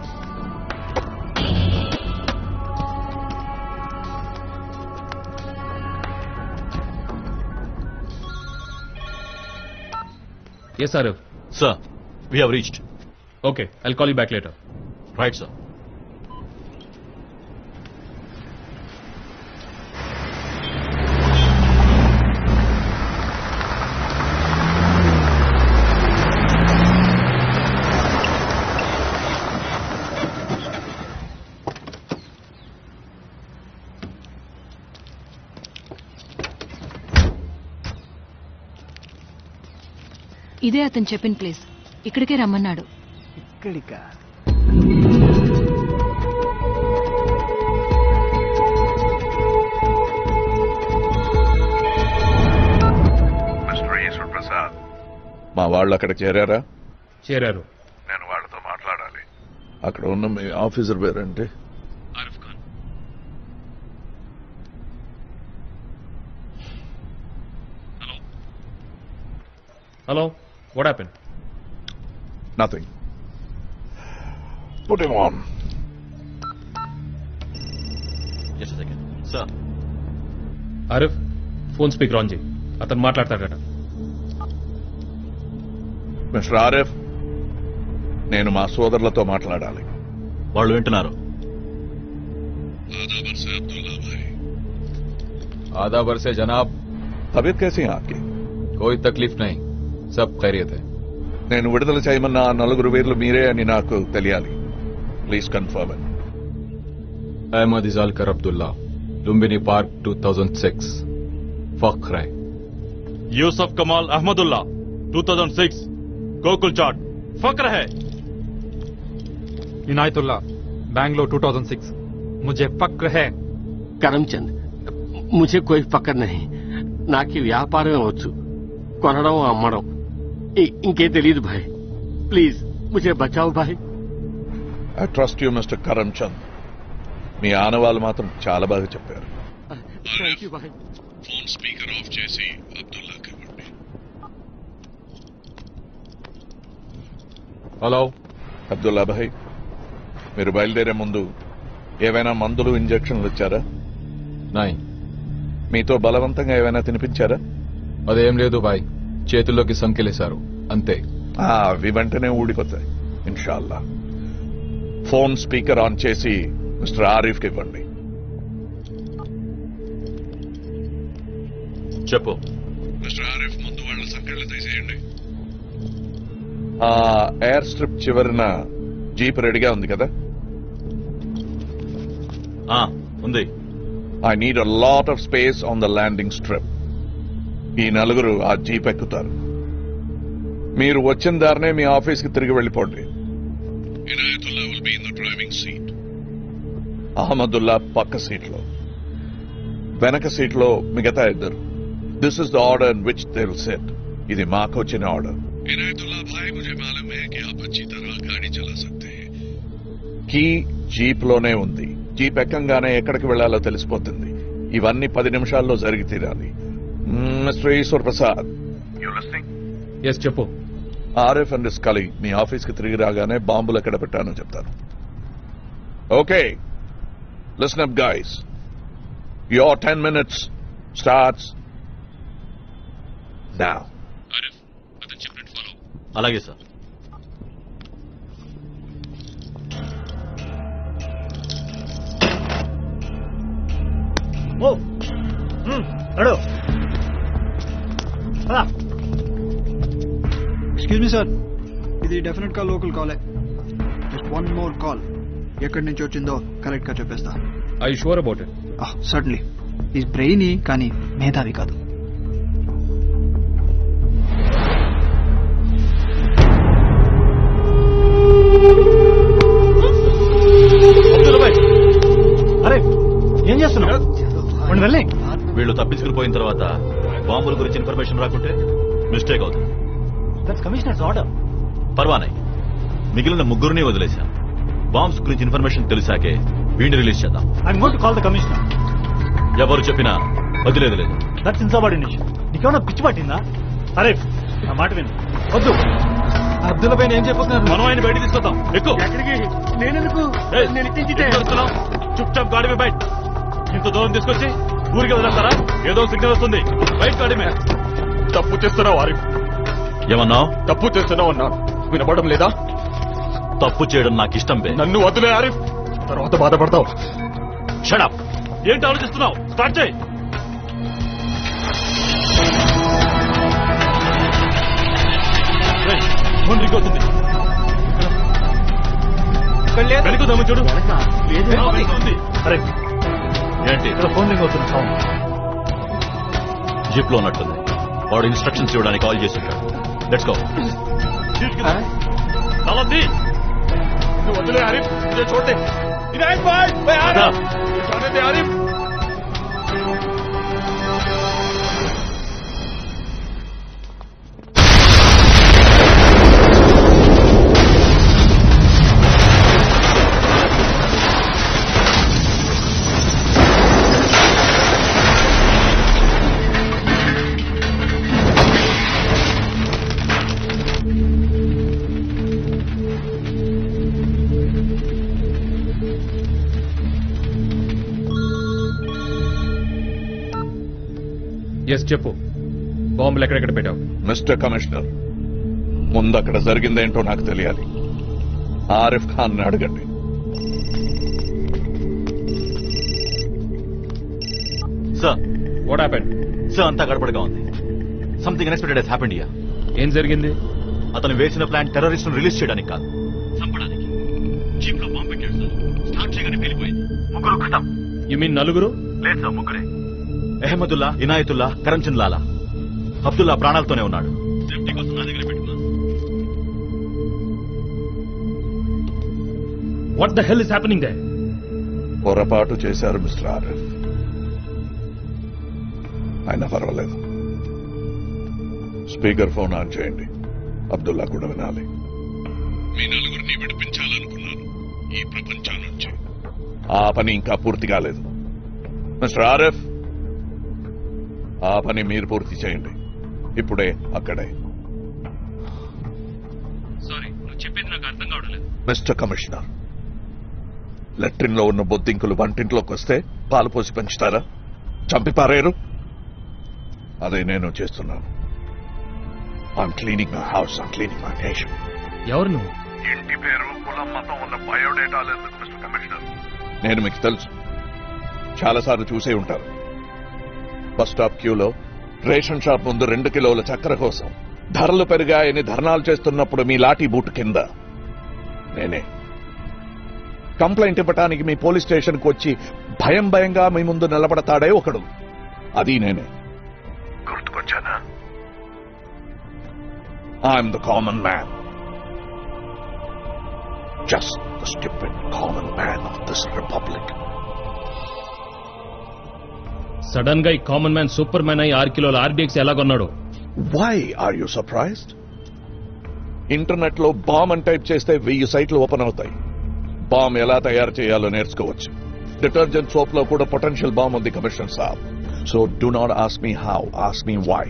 Yes, sir. Sir, we have reached. Okay, I'll call you back later. Right, sir. ఇదే అతను చెప్పిన ప్లేస్. ఇక్కడికే రమ్మన్నాడు. ఇక్కడికా? మిస్టర్ ఈశ్వర్ ప్రసాద్, మా వాళ్ళు అక్కడ చేరారా? చేరారు. నేను వాళ్ళతో మాట్లాడాలి. అక్కడ ఉన్న మీ ఆఫీసర్ పేరంటే? Arif Khan. Hello, what happened? Nothing. Put him on. Just a second. Sir. ఆరిఫ్, ఫోన్ స్పీకర్ ఆన్ చేయి. అతను మాట్లాడతాడట. మిస్టర్ ఆరిఫ్, నేను మా సోదరులతో మాట్లాడాలి. వాళ్ళు వింటున్నారు. आधा बरस है जनाब. तबीयत कैसी है आपकी? कोई तकलीफ नहीं, सब खैरियत है. నేను విడుదల చేయమన్న ఆ 4 పేర్లు మీరే అని నాకు తెలియాలి. Please confirm it. Ahmed Ijalkar Abdullah, Lumbini park 2006. फख्र है. यूसुफ कमाल अहमदुल्ला 2006. गोकुल चाट. फख्र है. इनायतुल्ला, बैंगलोर 2006. मुझे फक्र है. కరమ్చంద్, ముझे कोई ఫకర్ नहीं. నాకు వ్యాపారం వచ్చు, కొనడం అమ్మడం, ఇంకే తెలియదు భాయ్. ప్లీజ్ ముझे బచావ్ భాయ్. I trust you mister Karamchand. మీ ఆనవాళ్ళు మాత్రం చాలా బాగా చెప్పారు. థ్యాంక్ యూ భాయ్. ఫోన్ స్పీకర్ ఆఫ్ చేసి అబ్దుల్లాకి ఇవ్వండి. హలో అబ్దుల్లా భాయ్, మీరు బయలుదేరే ముందు ఏవైనా మందులు ఇంజెక్షన్లు ఇచ్చారా? నాయ్. మీతో బలవంతంగా ఏమైనా తినిపించారా? అదేం లేదు బాయ్, చేతుల్లోకి సంకెలేశారు అంతే. అవి వెంటనే ఊడిపోతాయి ఇన్షాల్లా. ఫోన్ స్పీకర్ ఆన్ చేసి మిస్టర్ ఆరిఫ్కి ఇవ్వండి. చెప్పు. మిస్టర్ ఆరిఫ్, ముందు వాళ్ళ సంఖ్యలు తీసేయండి. ఆ ఎయిర్ స్ట్రిప్ చివరిన జీప్ రెడీగా ఉంది కదా? ఉంది. I need a lot of space on the landing strip. ఈ నలుగురు ఆ జీప్ ఎక్కుతారు. మీరు వచ్చిన దారినే మీ ఆఫీస్కి తిరిగి వెళ్ళిపోండి. Inayatullah will be in the driving seat. Ahmadullah పక్క సీట్లో, వెనక సీట్లో మిగతా ఇద్దరు. This is the order in which they will sit. ఇది మాకు వచ్చిన ఆర్డర్. ఇనాయతుల్లా భాయ్, ముझे मालूम है कि आप अच्छी तरह गाड़ी चला सकते हैं. కీ జీప్ లోనే ఉంది. జీప్ ఎక్కంగానే ఎక్కడికి వెళ్లాలో తెలిసిపోతుంది. ఇవన్నీ 10 నిమిషాల్లో జరిగి తీరాలి. మిస్టర్ ఈశ్వర్ ప్రసాద్, ఎస్ చెప్పు. ఆరిఫ్ అండ్ హిస్ కలీగ్ మీ ఆఫీస్కి తిరిగి రాగానే బాంబులు ఎక్కడ పెట్టానో చెప్తాను. Okay, listen up guys. Your 10 minutes starts now. అలాగే సార్. ఎక్స్క్యూజ్ మీ సార్, ఇది డెఫినెట్ గా లోకల్ కాలే. Just one more call. ఎక్కడి నుంచి వచ్చిందో కరెక్ట్ గా చెప్పేస్తా. I sure about it? Certainly. ఈ బ్రెయిన్ కానీ మేధావి కాదు. అరే ఏం చేస్తున్నావు? వీళ్ళు తప్పించుకుని పోయిన తర్వాత బాంబుల గురించి ఇన్ఫర్మేషన్ రాకుంటే మిస్టేక్ అవుతుంది. Commissioners order. పర్వానే, మిగిలిన ముగ్గురిని వదిలేశాం. బాంబ్స్ గురించి ఇన్ఫర్మేషన్ తెలిసాకే వీడిని రిలీజ్ చేద్దాం. I'm going to call the commissioner. ఎవరు చెప్పినా వదిలేదు లేదు. That's insubordination. నీకేమన్నా పిచ్చి పట్టిందా? అరే నా మాట విను. వద్దు. అబ్దుల్లా పైన ఏం చెప్పొస్తున్నారు? మనం ఆయన బయట తీసుకొద్దాం. ఎక్కువ. నేనెందుకు? చుప్ చాప్ గాడి మీద బయట. ఇంత దూరం తీసుకొచ్చి ఊరికి వదిలేస్తారా? ఏదో సిగ్నల్ వస్తుంది. బయట గాడి మీద. తప్పు చేస్తున్నావు ఆరిఫ్. ఏమన్నావు? తప్పు చేస్తున్నావు అన్నాను. వినపడడం లేదా? తప్పు చేయడం నాకు ఇష్టం బే. నన్ను వదిలే ఆరిఫ్, తర్వాత బాధపడతావు. షడప్. ఏంటి ఆలోచిస్తున్నావు? స్టార్ట్ చేయి. ఫోన్ రింగ్ అవుతుంది. వెనుకుదాము చూడు. అరే ఏంటి ఫోన్ రింగ్ అవుతుంది. సౌండ్ జీప్ లో ఉన్నట్టుంది. వాడు ఇన్స్ట్రక్షన్స్ ఇవ్వడానికి కాల్ చేసి ఉంటాడు. Let's go. నువ్వు వదిలే ఆరిఫ్, मुझे छोड़ दे. इनायत भाई, मैं आ रहा हूं. जाने दे आरिफ. ఎస్ చెప్పు. బాంబులు ఎక్కడెక్కడ పెట్టావు? మిస్టర్ కమిషనర్, ముందు అక్కడ జరిగిందేంటో నాకు తెలియాలి. ఆరిఫ్ ఖాన్ ని అడగండి. Sir, what happened? సార్, అంతా గడబడగా ఉంది. Something unexpected has happened here. ఏం జరిగింది? అతను వేసిన ప్లాన్ టెర్రరిస్ట్ ను రిలీజ్ చేయడానికి కాదు, చంపడానికి. జీప్ లో బాంబు పెట్టాడు సార్. స్టార్ట్ చేయగానే పేలిపోయింది. ముగ్గురు ఖతం. యు మీన్ నలుగురు? లేదు సార్, ముగ్గురే. అహ్మదుల్లా, ఇనాయతుల్లా, కరంచంద్ లాలా. అబ్దుల్లా ప్రాణాలతోనే ఉన్నాడు. సేఫ్టీ కోసం నా దగ్గర పెట్టుకున్నాను. What the hell is happening there? పొరపాటు చేశారు మిస్టర్ ఆరిఫ్. అయినా పర్వాలేదు. స్పీకర్ ఫోన్ ఆన్ చేయండి. అబ్దుల్లా కూడా వినాలి. మీ నలుగురిని విడిపించాలనుకున్నాను ఈ ప్రపంచం నుంచి. ఆ పని ఇంకా పూర్తి కాలేదు. మిస్టర్ ఆరిఫ్, ఆ పని మీరు పూర్తి చేయండి. ఇప్పుడే అక్కడే. సారీ, నువ్వు చెప్పేది నాకు అర్థం కావట్లేదు. మిస్టర్ కమిషనర్, లెట్రిన్ లో ఉన్న బొద్దింకులు వంటింట్లోకి వస్తే పాలు పోసి పెంచుతారా? చంపి పారేరు? అదే నేను చేస్తున్నాను. I'm cleaning my house, I'm cleaning my nation. ఎవరు నువ్వు? ఇంటి పేరు, కులం, మతం ఉన్న బయోడేటా లేదు మిస్టర్ కమిషనర్. నేను మీకు తెలుసు, చాలాసార్లు చూసే ఉంటారు. బస్ స్టాప్ క్యూలో రేషన్ షాప్ ముందు 2 కిలోల చక్కెర కోసం ధరలు పెరిగాయని ధర్నాలు చేస్తున్నప్పుడు మీ లాఠీ బూట్ కింద నేనే కంప్లైంట్ ఇవ్వటానికి మీ పోలీస్ స్టేషన్కి వచ్చి భయంగా మీ ముందు నిలబడతాడే ఒకడు, అది నేనే. గుర్తుకొచ్చానా? I'm the common man, just the stupid common man of this republic. Sudden గా ఈ కామన్ మ్యాన్ సూపర్ మ్యాన్ అయి 6 కిలోల ఆర్డీఎక్స్ ఎలా కొన్నాడు? Why are you surprised? Internet లో బాంబ్ అని టైప్ చేస్తే 1000 సైట్లు ఓపెన్ అవుతాయి. బాంబ్ ఎలా తయారు చేయాలో నేర్చుకోవచ్చు. డిటర్జెంట్ సోప్ లో కూడా పొటెన్షియల్ బాంబ్ ఉంది కమిషనర్ సాబ్. So do not ask me how, ask me why.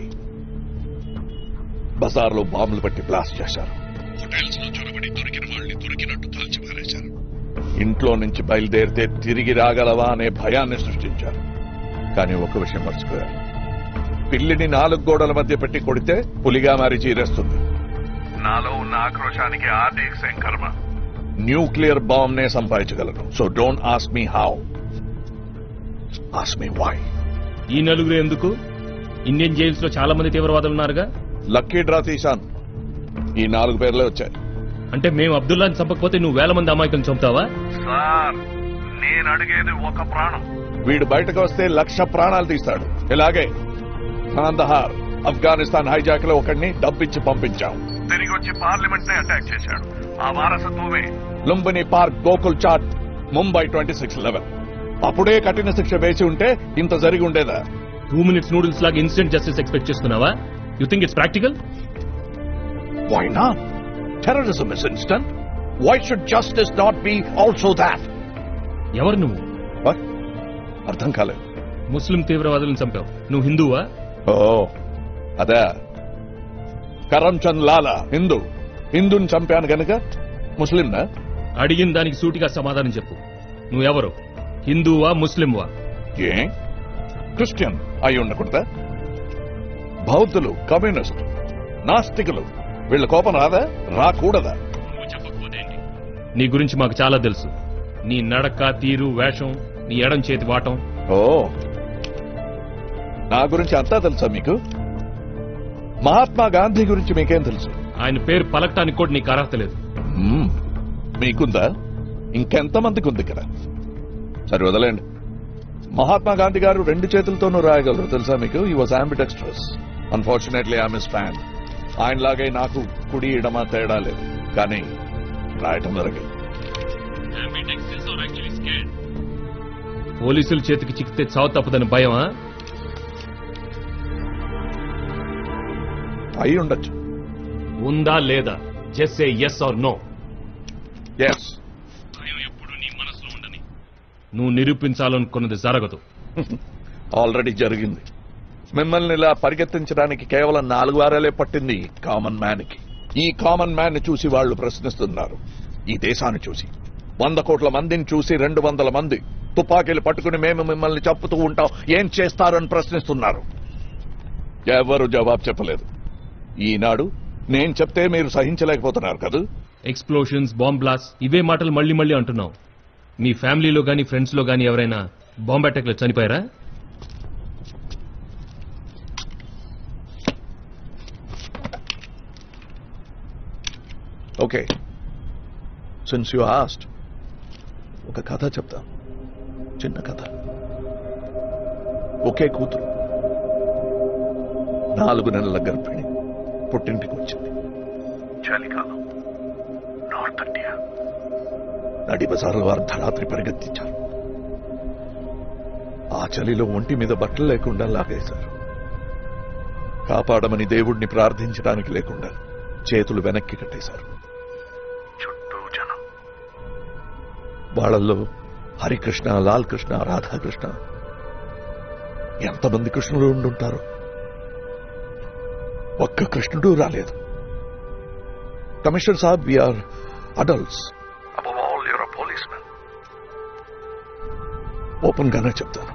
బజార్లో బాంబులు పెట్టి బ్లాస్ట్ చేశారు. హోటల్స్ లో చొరబడి దొరికిన వాళ్ళని దొరికినట్టు కాల్చిపారేశారు. ఇంట్లో నుంచి బయలుదేరితే తిరిగి రాగలవా అనే భయాన్ని సృష్టించారు. కానీ ఒక విషయం మర్చిపోయారు, పిల్లిని 4 గోడల మధ్య పెట్టి కొడితే పులిగా మారి చీరేస్తుంది. నాలో ఉన్న ఆక్రోశానికి ఆర్డీఎక్స్ ఏం కర్మ. న్యూక్లియర్ బాంబ్ నే సంపాదించగలను. So don't ask me how, ask me why. ఈ నలుగురు ఎందుకు? ఇండియన్ జైల్స్ లో చాలా మంది తీవ్రవాదులు ఉన్నారుగా. లక్కీ డ్రా తీశాను, ఈ 4 పేర్లే వచ్చాయి. అంటే మేము అబ్దుల్లాని చంపకపోతే నువ్వు 1000 మంది అమాయకులను చంపుతావా? సార్, నేను అడిగేది ఒక ప్రాణం. వీడు బయటకు వస్తే 1,00,000 ప్రాణాలు తీస్తాడు. ఇలాగే కాందహార్, ఆఫ్ఘనిస్తాన్ హైజాక్ లో ఒకడిని డబ్బిచ్చి పంపించాం. తిరిగి వచ్చి పార్లమెంట్ ని అటాక్ చేశాడు. ఆ వారసత్వమే లుంబిని పార్క్, గోకుల్ చాట్, ముంబై 26/11. అప్పుడే కఠిన శిక్ష వేసి ఉంటే ఇంత జరిగి ఉండేదా? 2 minutes నూడిల్స్ లాగా ఇన్స్టెంట్ జస్టిస్ ఎక్స్పెక్ట్ చేస్తున్నావా? You think it's practical? Why not? Terrorism is instant. Why should justice not be also that? ఎవరు నువ్వు? అర్థం కాలేదు. ముస్లిం తీవ్రవాదులను చంపావు. నువ్వు హిందువా? ఓ అదే, కరంచంద్ లాలా హిందూని చంపాను గనుక ముస్లింనా? అడిగిన దానికి సూటిగా సమాధానం చెప్పు. నువ్వెవరు? హిందువా ముస్లింవా? ఏ క్రిస్టియన్ అయి ఉండకూడదా? బౌద్ధులు, కమ్యూనిస్ట్, నాస్తికులు, వీళ్ళ కోపం రాదా? రాకూడదా? నీ గురించి మాకు చాలా తెలుసు. నీ నడక, తీరు, వేషం, నీ ఎడం చేతి వాటం. ఓ, నా గురించి అంతా తెలుసా మీకు? మహాత్మా గాంధీ గురించి మీకేం తెలుసు? ఆయన పేరు పలకటానికి కూడా నీకు అర్హత లేదు. మీకుందా? ఇంకెంతమందికి ఉంది ఇక్కడ? సరే వదలండి. మహాత్మా గాంధీ గారు 2 చేతులతోనూ రాయగలరు తెలుసా మీకు? He was ambidextrous. Unfortunately I miss fan. ఆయనలాగే నాకు కుడి ఎడమ తేడా లేదు, కానీ రాయటం జరిగింది. పోలీసుల చేతికి చిక్కితే చావు తప్పదని భయమా? అయి ఉండొచ్చు. ఉందా లేదా? Just say yes or no. yes. నువ్వు నిరూపించాలనుకున్నది జరగదు. ఆల్రెడీ జరిగింది. మిమ్మల్ని ఇలా పరిగెత్తించడానికి కేవలం 4 వారాలే పట్టింది కామన్ మ్యాన్ కి. ఈ కామన్ మ్యాన్ ని చూసి వాళ్ళు ప్రశ్నిస్తున్నారు. ఈ దేశాన్ని చూసి, 100 కోట్ల మందిని చూసి 200 మంది తుపాకీలు పట్టుకుని మేము మిమ్మల్ని చంపుతూ ఉంటాం, ఏం చేస్తారు అని ప్రశ్నిస్తున్నారు. ఎవరు జవాబు చెప్పలేదు. ఈనాడు నేను చెప్తే మీరు సహించలేకపోతున్నారు కదా? ఎక్స్ప్లోషన్స్, బాంబ్ బ్లాస్ట్, ఇవే మాటలు మళ్ళీ మళ్ళీ అంటున్నావు. మీ ఫ్యామిలీలో గానీ ఫ్రెండ్స్ లో గానీ ఎవరైనా బాంబ్ అటాక్ లో చనిపోయారా? ఓకే, సిన్స్ యు ఆస్క్డ్, ఒక కథ చెప్తా. చిన్న కథ. ఒకే కూతురు, 4 నెలల గర్భిణి, పుట్టింటికి వచ్చింది. చలికాలం, నార్త్ ఇండియా. నడి బజారు అర్ధరాత్రి పరిగెత్తించారు. ఆ చలిలో ఒంటి మీద బట్టలు లేకుండా లాగేశారు. కాపాడమని దేవుణ్ణి ప్రార్థించడానికి లేకుండా చేతులు వెనక్కి కట్టేశారు. చుట్టూ జనం. వాళ్ళల్లో హరికృష్ణ, లాల్ కృష్ణ, రాధాకృష్ణ, ఎంతమంది కృష్ణులు ఉండుంటారు? ఒక్క కృష్ణుడు రాలేదు. కమిషనర్ సాబ్, we're adults. Above all your police man. Open గానే చెప్తాను.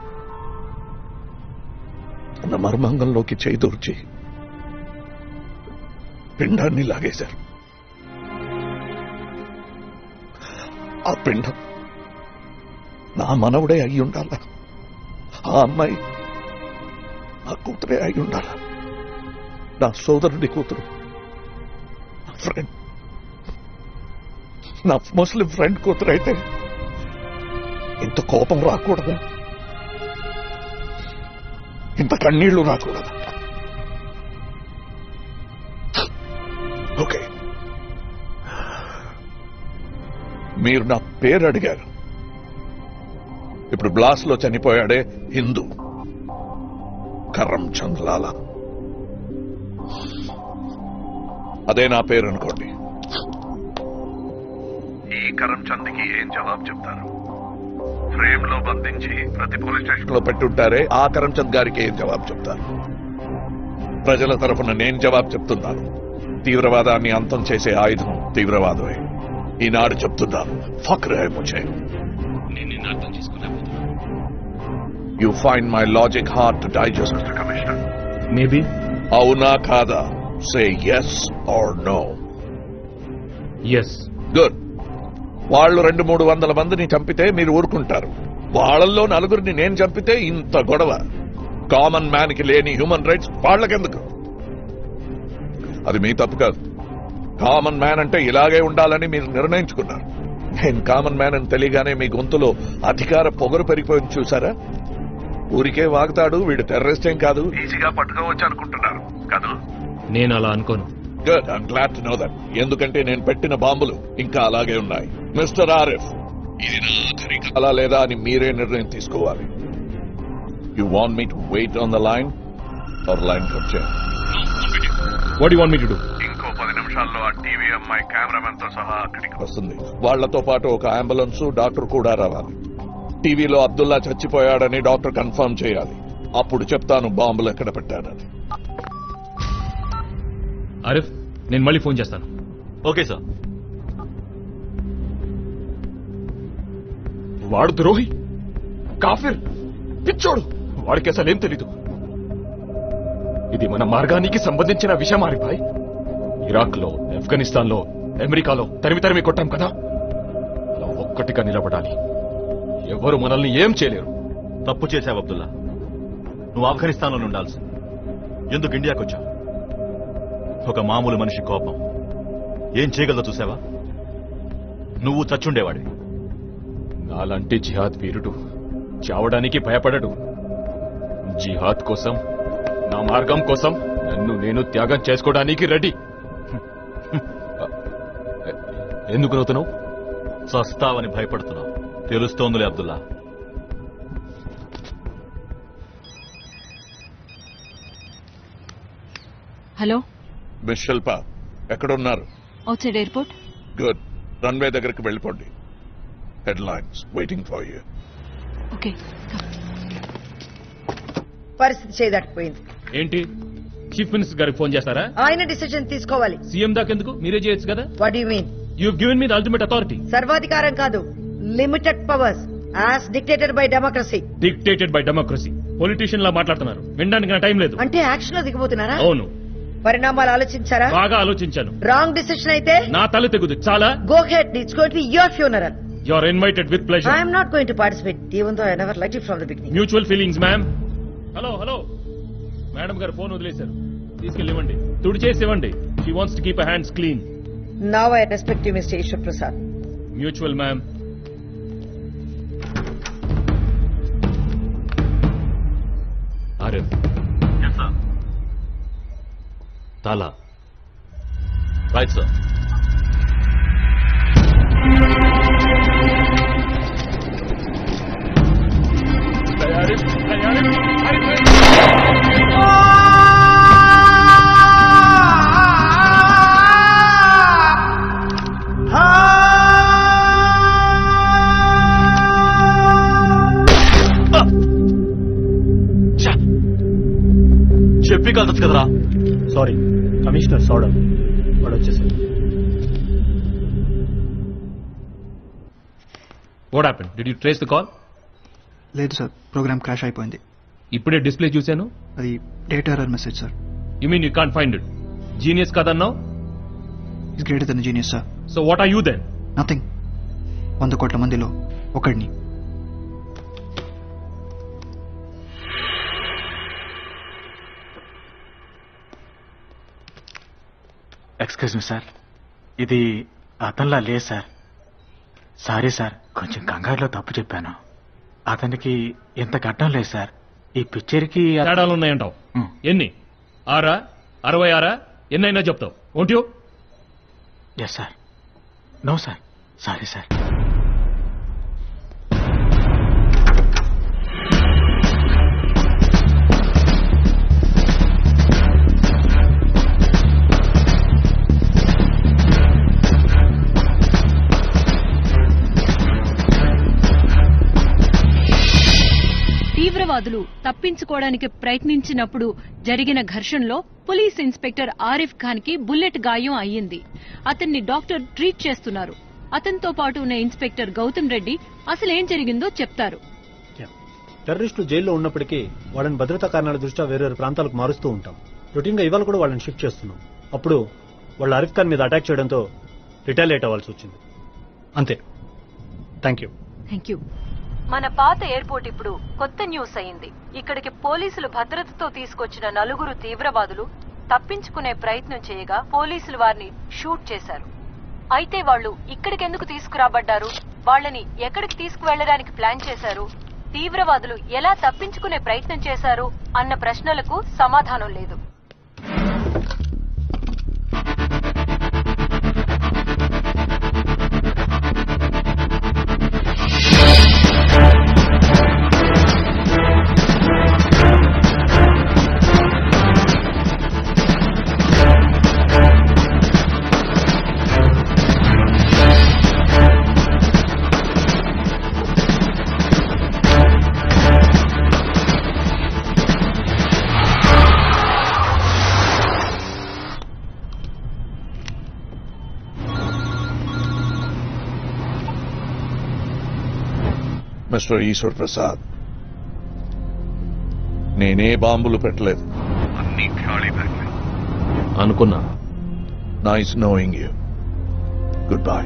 అన్న మర్మాంగంలోకి చేయి దూర్చి పిండాన్ని లాగేశారు. ఆ పిండం నా మనవుడే అయి ఉండాలా? ఆ అమ్మాయి నా కూతురే అయి ఉండాలి. నా సోదరుడి కూతురు, నా ఫ్రెండ్, నా ముస్లిం ఫ్రెండ్ కూతురు అయితే ఇంత కోపం రాకూడదు, ఇంత కన్నీళ్లు రాకూడదు. ఓకే, మీరు నా పేరు అడిగారు. ఇప్పుడు బ్లాస్ట్ లో చనిపోయాడే హిందూ కరమ్చంద్ లాలా, అదే నా పేరు అనుకోండి. ఈ కరమ్చంద్కి ఏం జవాబు చెప్తారు? ఫ్రేమ్ లో బంధించి ప్రతి పోలీస్ స్టేషన్ లో పెట్టుంటారే, ఆ కరమ్చంద్ గారికి ఏం జవాబు చెప్తారు? ప్రజల తరఫున నేను జవాబు చెప్తున్నాను. తీవ్రవాదాన్ని అంతం చేసే ఆయుధం తీవ్రవాదమే. ఈనాడు చెప్తున్నాను, ఫక్ర్ హై ముఝే. నేను అర్థం చేసుకోలేకపోతున్నా. You find my logic hard to digest, mister commissioner. Maybe. అవునా కాదా? Say yes or no. Yes. Good. వాళ్ళు 200-300 మందిని చంపితే మీరు ఊరుకుంటారు. వాళ్ళల్లో 4 నేను చంపితే ఇంత గొడవ. కామన్ మ్యాన్ కి లేని హ్యూమన్ రైట్స్ వాళ్ళకెందుకు? అది మీ తప్పు కాదు. కామన్ మ్యాన్ అంటే ఇలాగే ఉండాలని మీరు నిర్ణయించుకున్నారు. నేను కామన్ మ్యాన్ అని తెలియగానే మీ గొంతులో అధికార పొగరు పెరిగిపోయింది చూసారా? ఊరికే వాగుతాడు వీడు టెర్రరిస్ట్ ఏం కాదు, ఈజీగా పట్టుకోవచ్చు అనుకుంటున్నారు కాదు? నేను అలా అనుకోను. Good, I'm glad to know that. ఎందుకంటే నేను పెట్టిన బాంబులు ఇంకా అలాగే ఉన్నాయి. మిస్టర్ ఆరిఫ్, ఇది నా ఆఖరి కాలా లేదా అని మీరే నిర్ణయం తీసుకోవాలి. You want me to wait on the line or line cut చేయండి? What you want me to do? ఇంకో 10 నిమిషాల్లో ఆ టీవీ అమ్మాయి కెమెరామెన్ తో సహా అక్కడికి వస్తుంది. వాళ్లతో పాటు ఒక అంబులెన్స్, డాక్టర్ కూడా రావాలి. టీవీలో అబ్దుల్లా చచ్చిపోయాడని డాక్టర్ కన్ఫర్మ్ చేయాలి. అప్పుడు చెప్తాను బాంబులు ఎక్కడ పెట్టానని. ఆరిఫ్, నేను మళ్ళీ ఫోన్ చేస్తాను. Okay sir. వాడు ద్రోహి, కాఫిర్, పిచ్చోడు. వాడికి అసలేం తెలీదు. ఇది మన మార్గానికి సంబంధించిన విషయం ఆరిఫ్ భాయ్. ఇరాక్ లో, ఆఫ్ఘనిస్తాన్ లో, అమెరికాలో తరిమి కొట్టాం కదా, అలా ఒక్కటిగా నిలబడాలి. ఎవరు మనల్ని ఏం చేయలేరు. తప్పు చేశావు అబ్దుల్లా. నువ్వు ఆఫ్ఘనిస్తాన్ లో ఉండాల్సి. ఎందుకు ఇండియాకి వచ్చావు? ఒక మామూలు మనిషి కోపం ఏం చేయగలదో చూసావా? నువ్వు చచ్చుండేవాడివి. నాలాంటి జిహాద్ వీరుడు చావడానికి భయపడడు. జిహాద్ కోసం, నా మార్గం కోసం నన్ను నేను త్యాగం చేసుకోవడానికి రెడీ. ఎందుకు నవ్వుతున్నావు? సస్తావని భయపడుతున్నావు. తెలుస్తోందిలే అబ్దుల్లా. హలో మిస్ శిల్ప, ఎక్కడున్నారు? Outside airport. Good, runway దగ్గరికి వెళ్ళిపోండి. Headlines waiting for you. Okay. పరిస్థితి చేయదాటిపోయింది. ఏంటి, చీఫ్ మినిస్టర్ గారికి ఫోన్ చేస్తారా? ఆయన డిసిజన్ తీసుకోవాలి. సీఎం దాకెందుకు, మీరే చేయొచ్చు కదా. What you mean? You given me the ultimate authority. సర్వాధికారం కాదు, limited powers as dictated by democracy. Dictated by democracy. Politician లా మాట్లాడుతున్నారు. వినడానికి నా టైం లేదు. అంటే యాక్షన్ లో దిగబోతున్నారా? అవును. పరిణామాలు ఆలోచించారా? బాగా ఆలోచించాను. రాంగ్ డిసిషన్ అయితే నా తల తెగుదు. చాలా. Go head, it's going to be your funeral. You are invited with pleasure. I am not going to participate, even though I never liked it from the beginning. Mutual feelings ma'am. Hello, madam గారు phone వదిలేశారు. తీసుకెళ్ళి ఇవ్వండి, తుడి చేసి ఇవ్వండి. She wants to keep her hands clean. Now I respect you, Mr. Ishwar Prasad. Mutual ma'am. Arif. Yes, sir. తాలా. Right sir. చెప్పి కలవచ్చు కదరా. సారీ, కమిషనర్ సోడల్ వాడు వచ్చేసాడు. What happened? Did you trace the call? లేదు సార్, ప్రోగ్రామ్ క్రాష్ అయిపోయింది. ఇప్పుడే డిస్ప్లే చూశాను. అది data error message sir. You mean you can't find it? Genius కాదన్నావు. Is greater than genius sir. So what are you then? Nothing. 100 కోట్ల మందిలో ఒకడిని. Excuse me sir, ఇది అతనిలా లేదు సార్. సారీ సార్, కొంచెం కంగారులో తప్పు చెప్పాను. అతనికి ఇంత గడ్డం లేదు సార్. ఈ పిక్చర్కి తేడాలున్నాయంటావు. ఎన్ని 6, 66 ఎన్నైనా చెప్తావు. Won't you? Yes sir. No sir, sorry sir. తీవ్రవాదులు తప్పించుకోవడానికి ప్రయత్నించినప్పుడు జరిగిన ఘర్షణలో పోలీస్ ఇన్స్పెక్టర్ ఆరిఫ్ ఖాన్ కి బుల్లెట్ గాయం అయ్యింది. అతన్ని డాక్టర్ ట్రీట్ చేస్తున్నారు. అతనితో పాటు ఉన్న ఇన్స్పెక్టర్ గౌతమ్ రెడ్డి అసలేం జరిగిందో చెప్తారు. టెర్రరిస్టులు జైల్లో ఉన్నప్పటికీ వాళ్ళని భద్రతా కారణాల దృష్ట్యా వేరే ప్రాంతాలకు మారుస్తూ ఉంటాం. రొటీన్ గా ఇవాళ కూడా వాళ్ళని షిఫ్ట్ చేస్తున్నాం. అప్పుడు వాళ్ళు ఆరిఫ్ ఖాన్ మీద అటాక్ చేయడంతో రిటాలియేట్ అవ్వాల్సి వచ్చింది. అంతే. Thank you. మన పాత ఎయిర్పోర్ట్ ఇప్పుడు కొత్త న్యూస్ అయింది. ఇక్కడికి పోలీసులు భద్రతతో తీసుకొచ్చిన 4 తీవ్రవాదులు తప్పించుకునే ప్రయత్నం చేయగా పోలీసులు వారిని షూట్ చేశారు. అయితే వాళ్ళు ఇక్కడికెందుకు తీసుకురాబడ్డారు, వాళ్ళని ఎక్కడికి తీసుకువెళ్లడానికి ప్లాన్ చేశారు, తీవ్రవాదులు ఎలా తప్పించుకునే ప్రయత్నం చేశారు అన్న ప్రశ్నలకు సమాధానం లేదు. మిస్టర్ ఈశ్వర్ ప్రసాద్, నేనే బాంబులు పెట్టలేదు. అన్ని ఖాళీ బ్యాగ్లే అనుకున్నా. Nice knowing you. Good bye.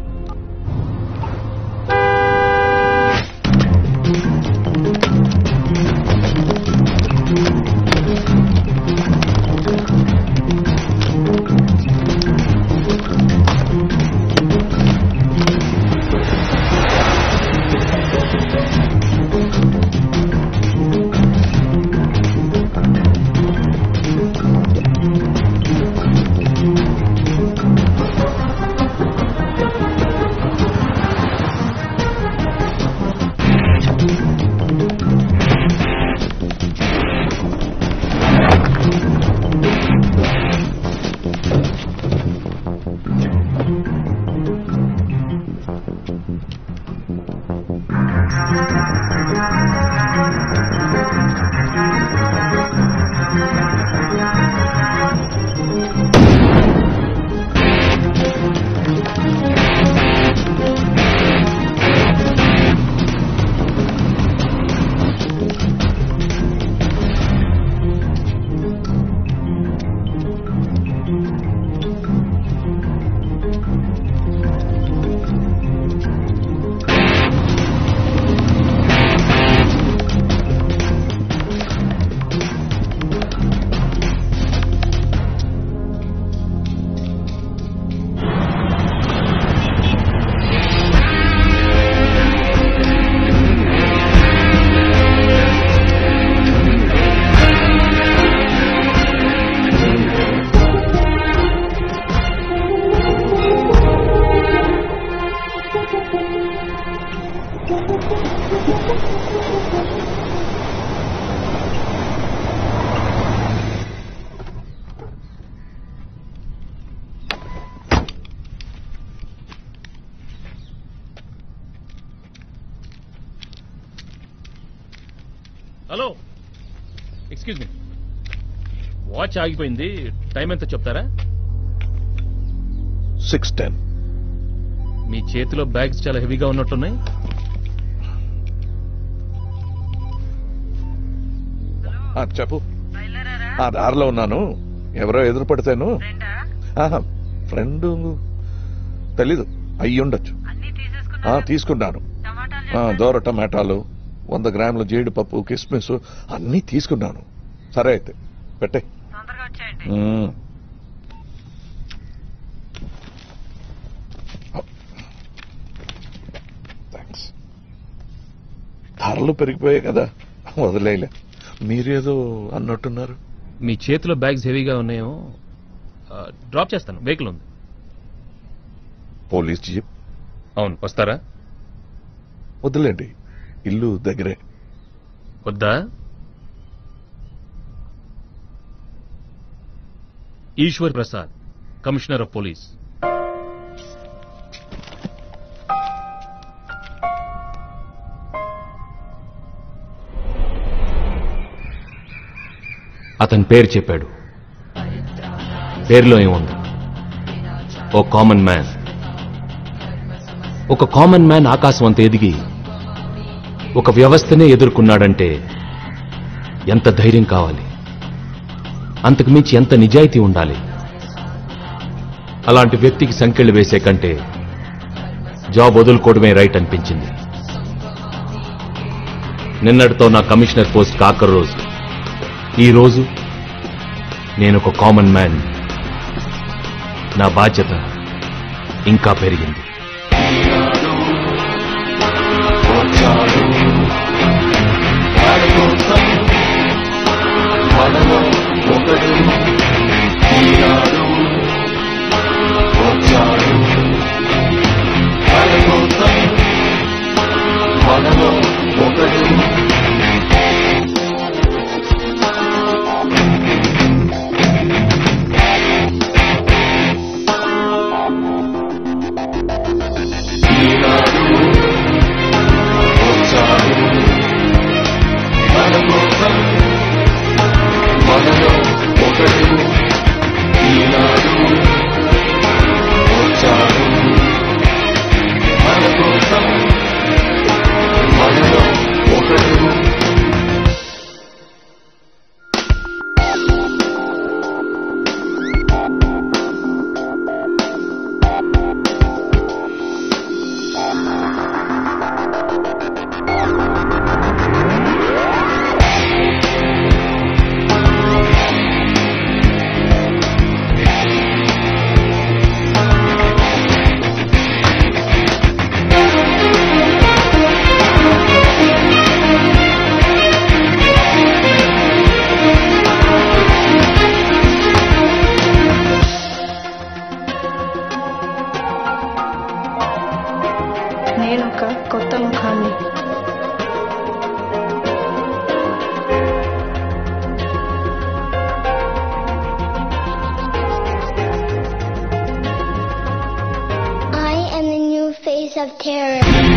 Hello, excuse me, watch ఆగిపోయింది. టైం ఎంత చెప్తారా? 6:10. మీ చేతిలో బ్యాగ్స్ చాలా హెవీగా ఉన్నట్టున్నాయి. చెప్పు. దారిలో ఉన్నాను. ఎవరో ఎదురు పడితేను. ఫ్రెండ్ తెలీదు, అయ్యి ఉండొచ్చు. తీసుకున్నాను. దోర టమాటాలు, 100 గ్రాముల జీడిపప్పు, కిస్మిస్ అన్నీ తీసుకున్నాను. సరే అయితే పెట్టే. ధరలు పెరిగిపోయాయి కదా, వదిలేయలే. మీరేదో అన్నట్టున్నారు. మీ చేతిలో బ్యాగ్స్ హెవీగా ఉన్నాయేమో, డ్రాప్ చేస్తాను. వెహికల్ ఉంది. Police jeep? అవును, వస్తారా? వద్దులేండి, ఇల్లు దగ్గరే. వద్దా? Ishwar Prasad, commissioner of police. అతని పేరు చెప్పాడు. పేరులో ఏముంది? ఓ కామన్ మ్యాన్. ఒక కామన్ మ్యాన్ ఆకాశం అంత ఎదిగి ఒక వ్యవస్థనే ఎదుర్కొన్నాడంటే ఎంత ధైర్యం కావాలి, అంతకు మించి ఎంత నిజాయితీ ఉండాలి. అలాంటి వ్యక్తికి సంకెళ్లు వేసే కంటే జాబ్ వదులుకోవడమే రైట్ అనిపించింది. నిన్నటితో నా కమిషనర్ పోస్ట్ ఆఖరి రోజు. ఈ రోజు నేను ఒక కామన్ మ్యాన్. నా బాధ్యత ఇంకా పెరిగింది. నేనొక కొత్త ముఖాన్ని. I am the new face of terror.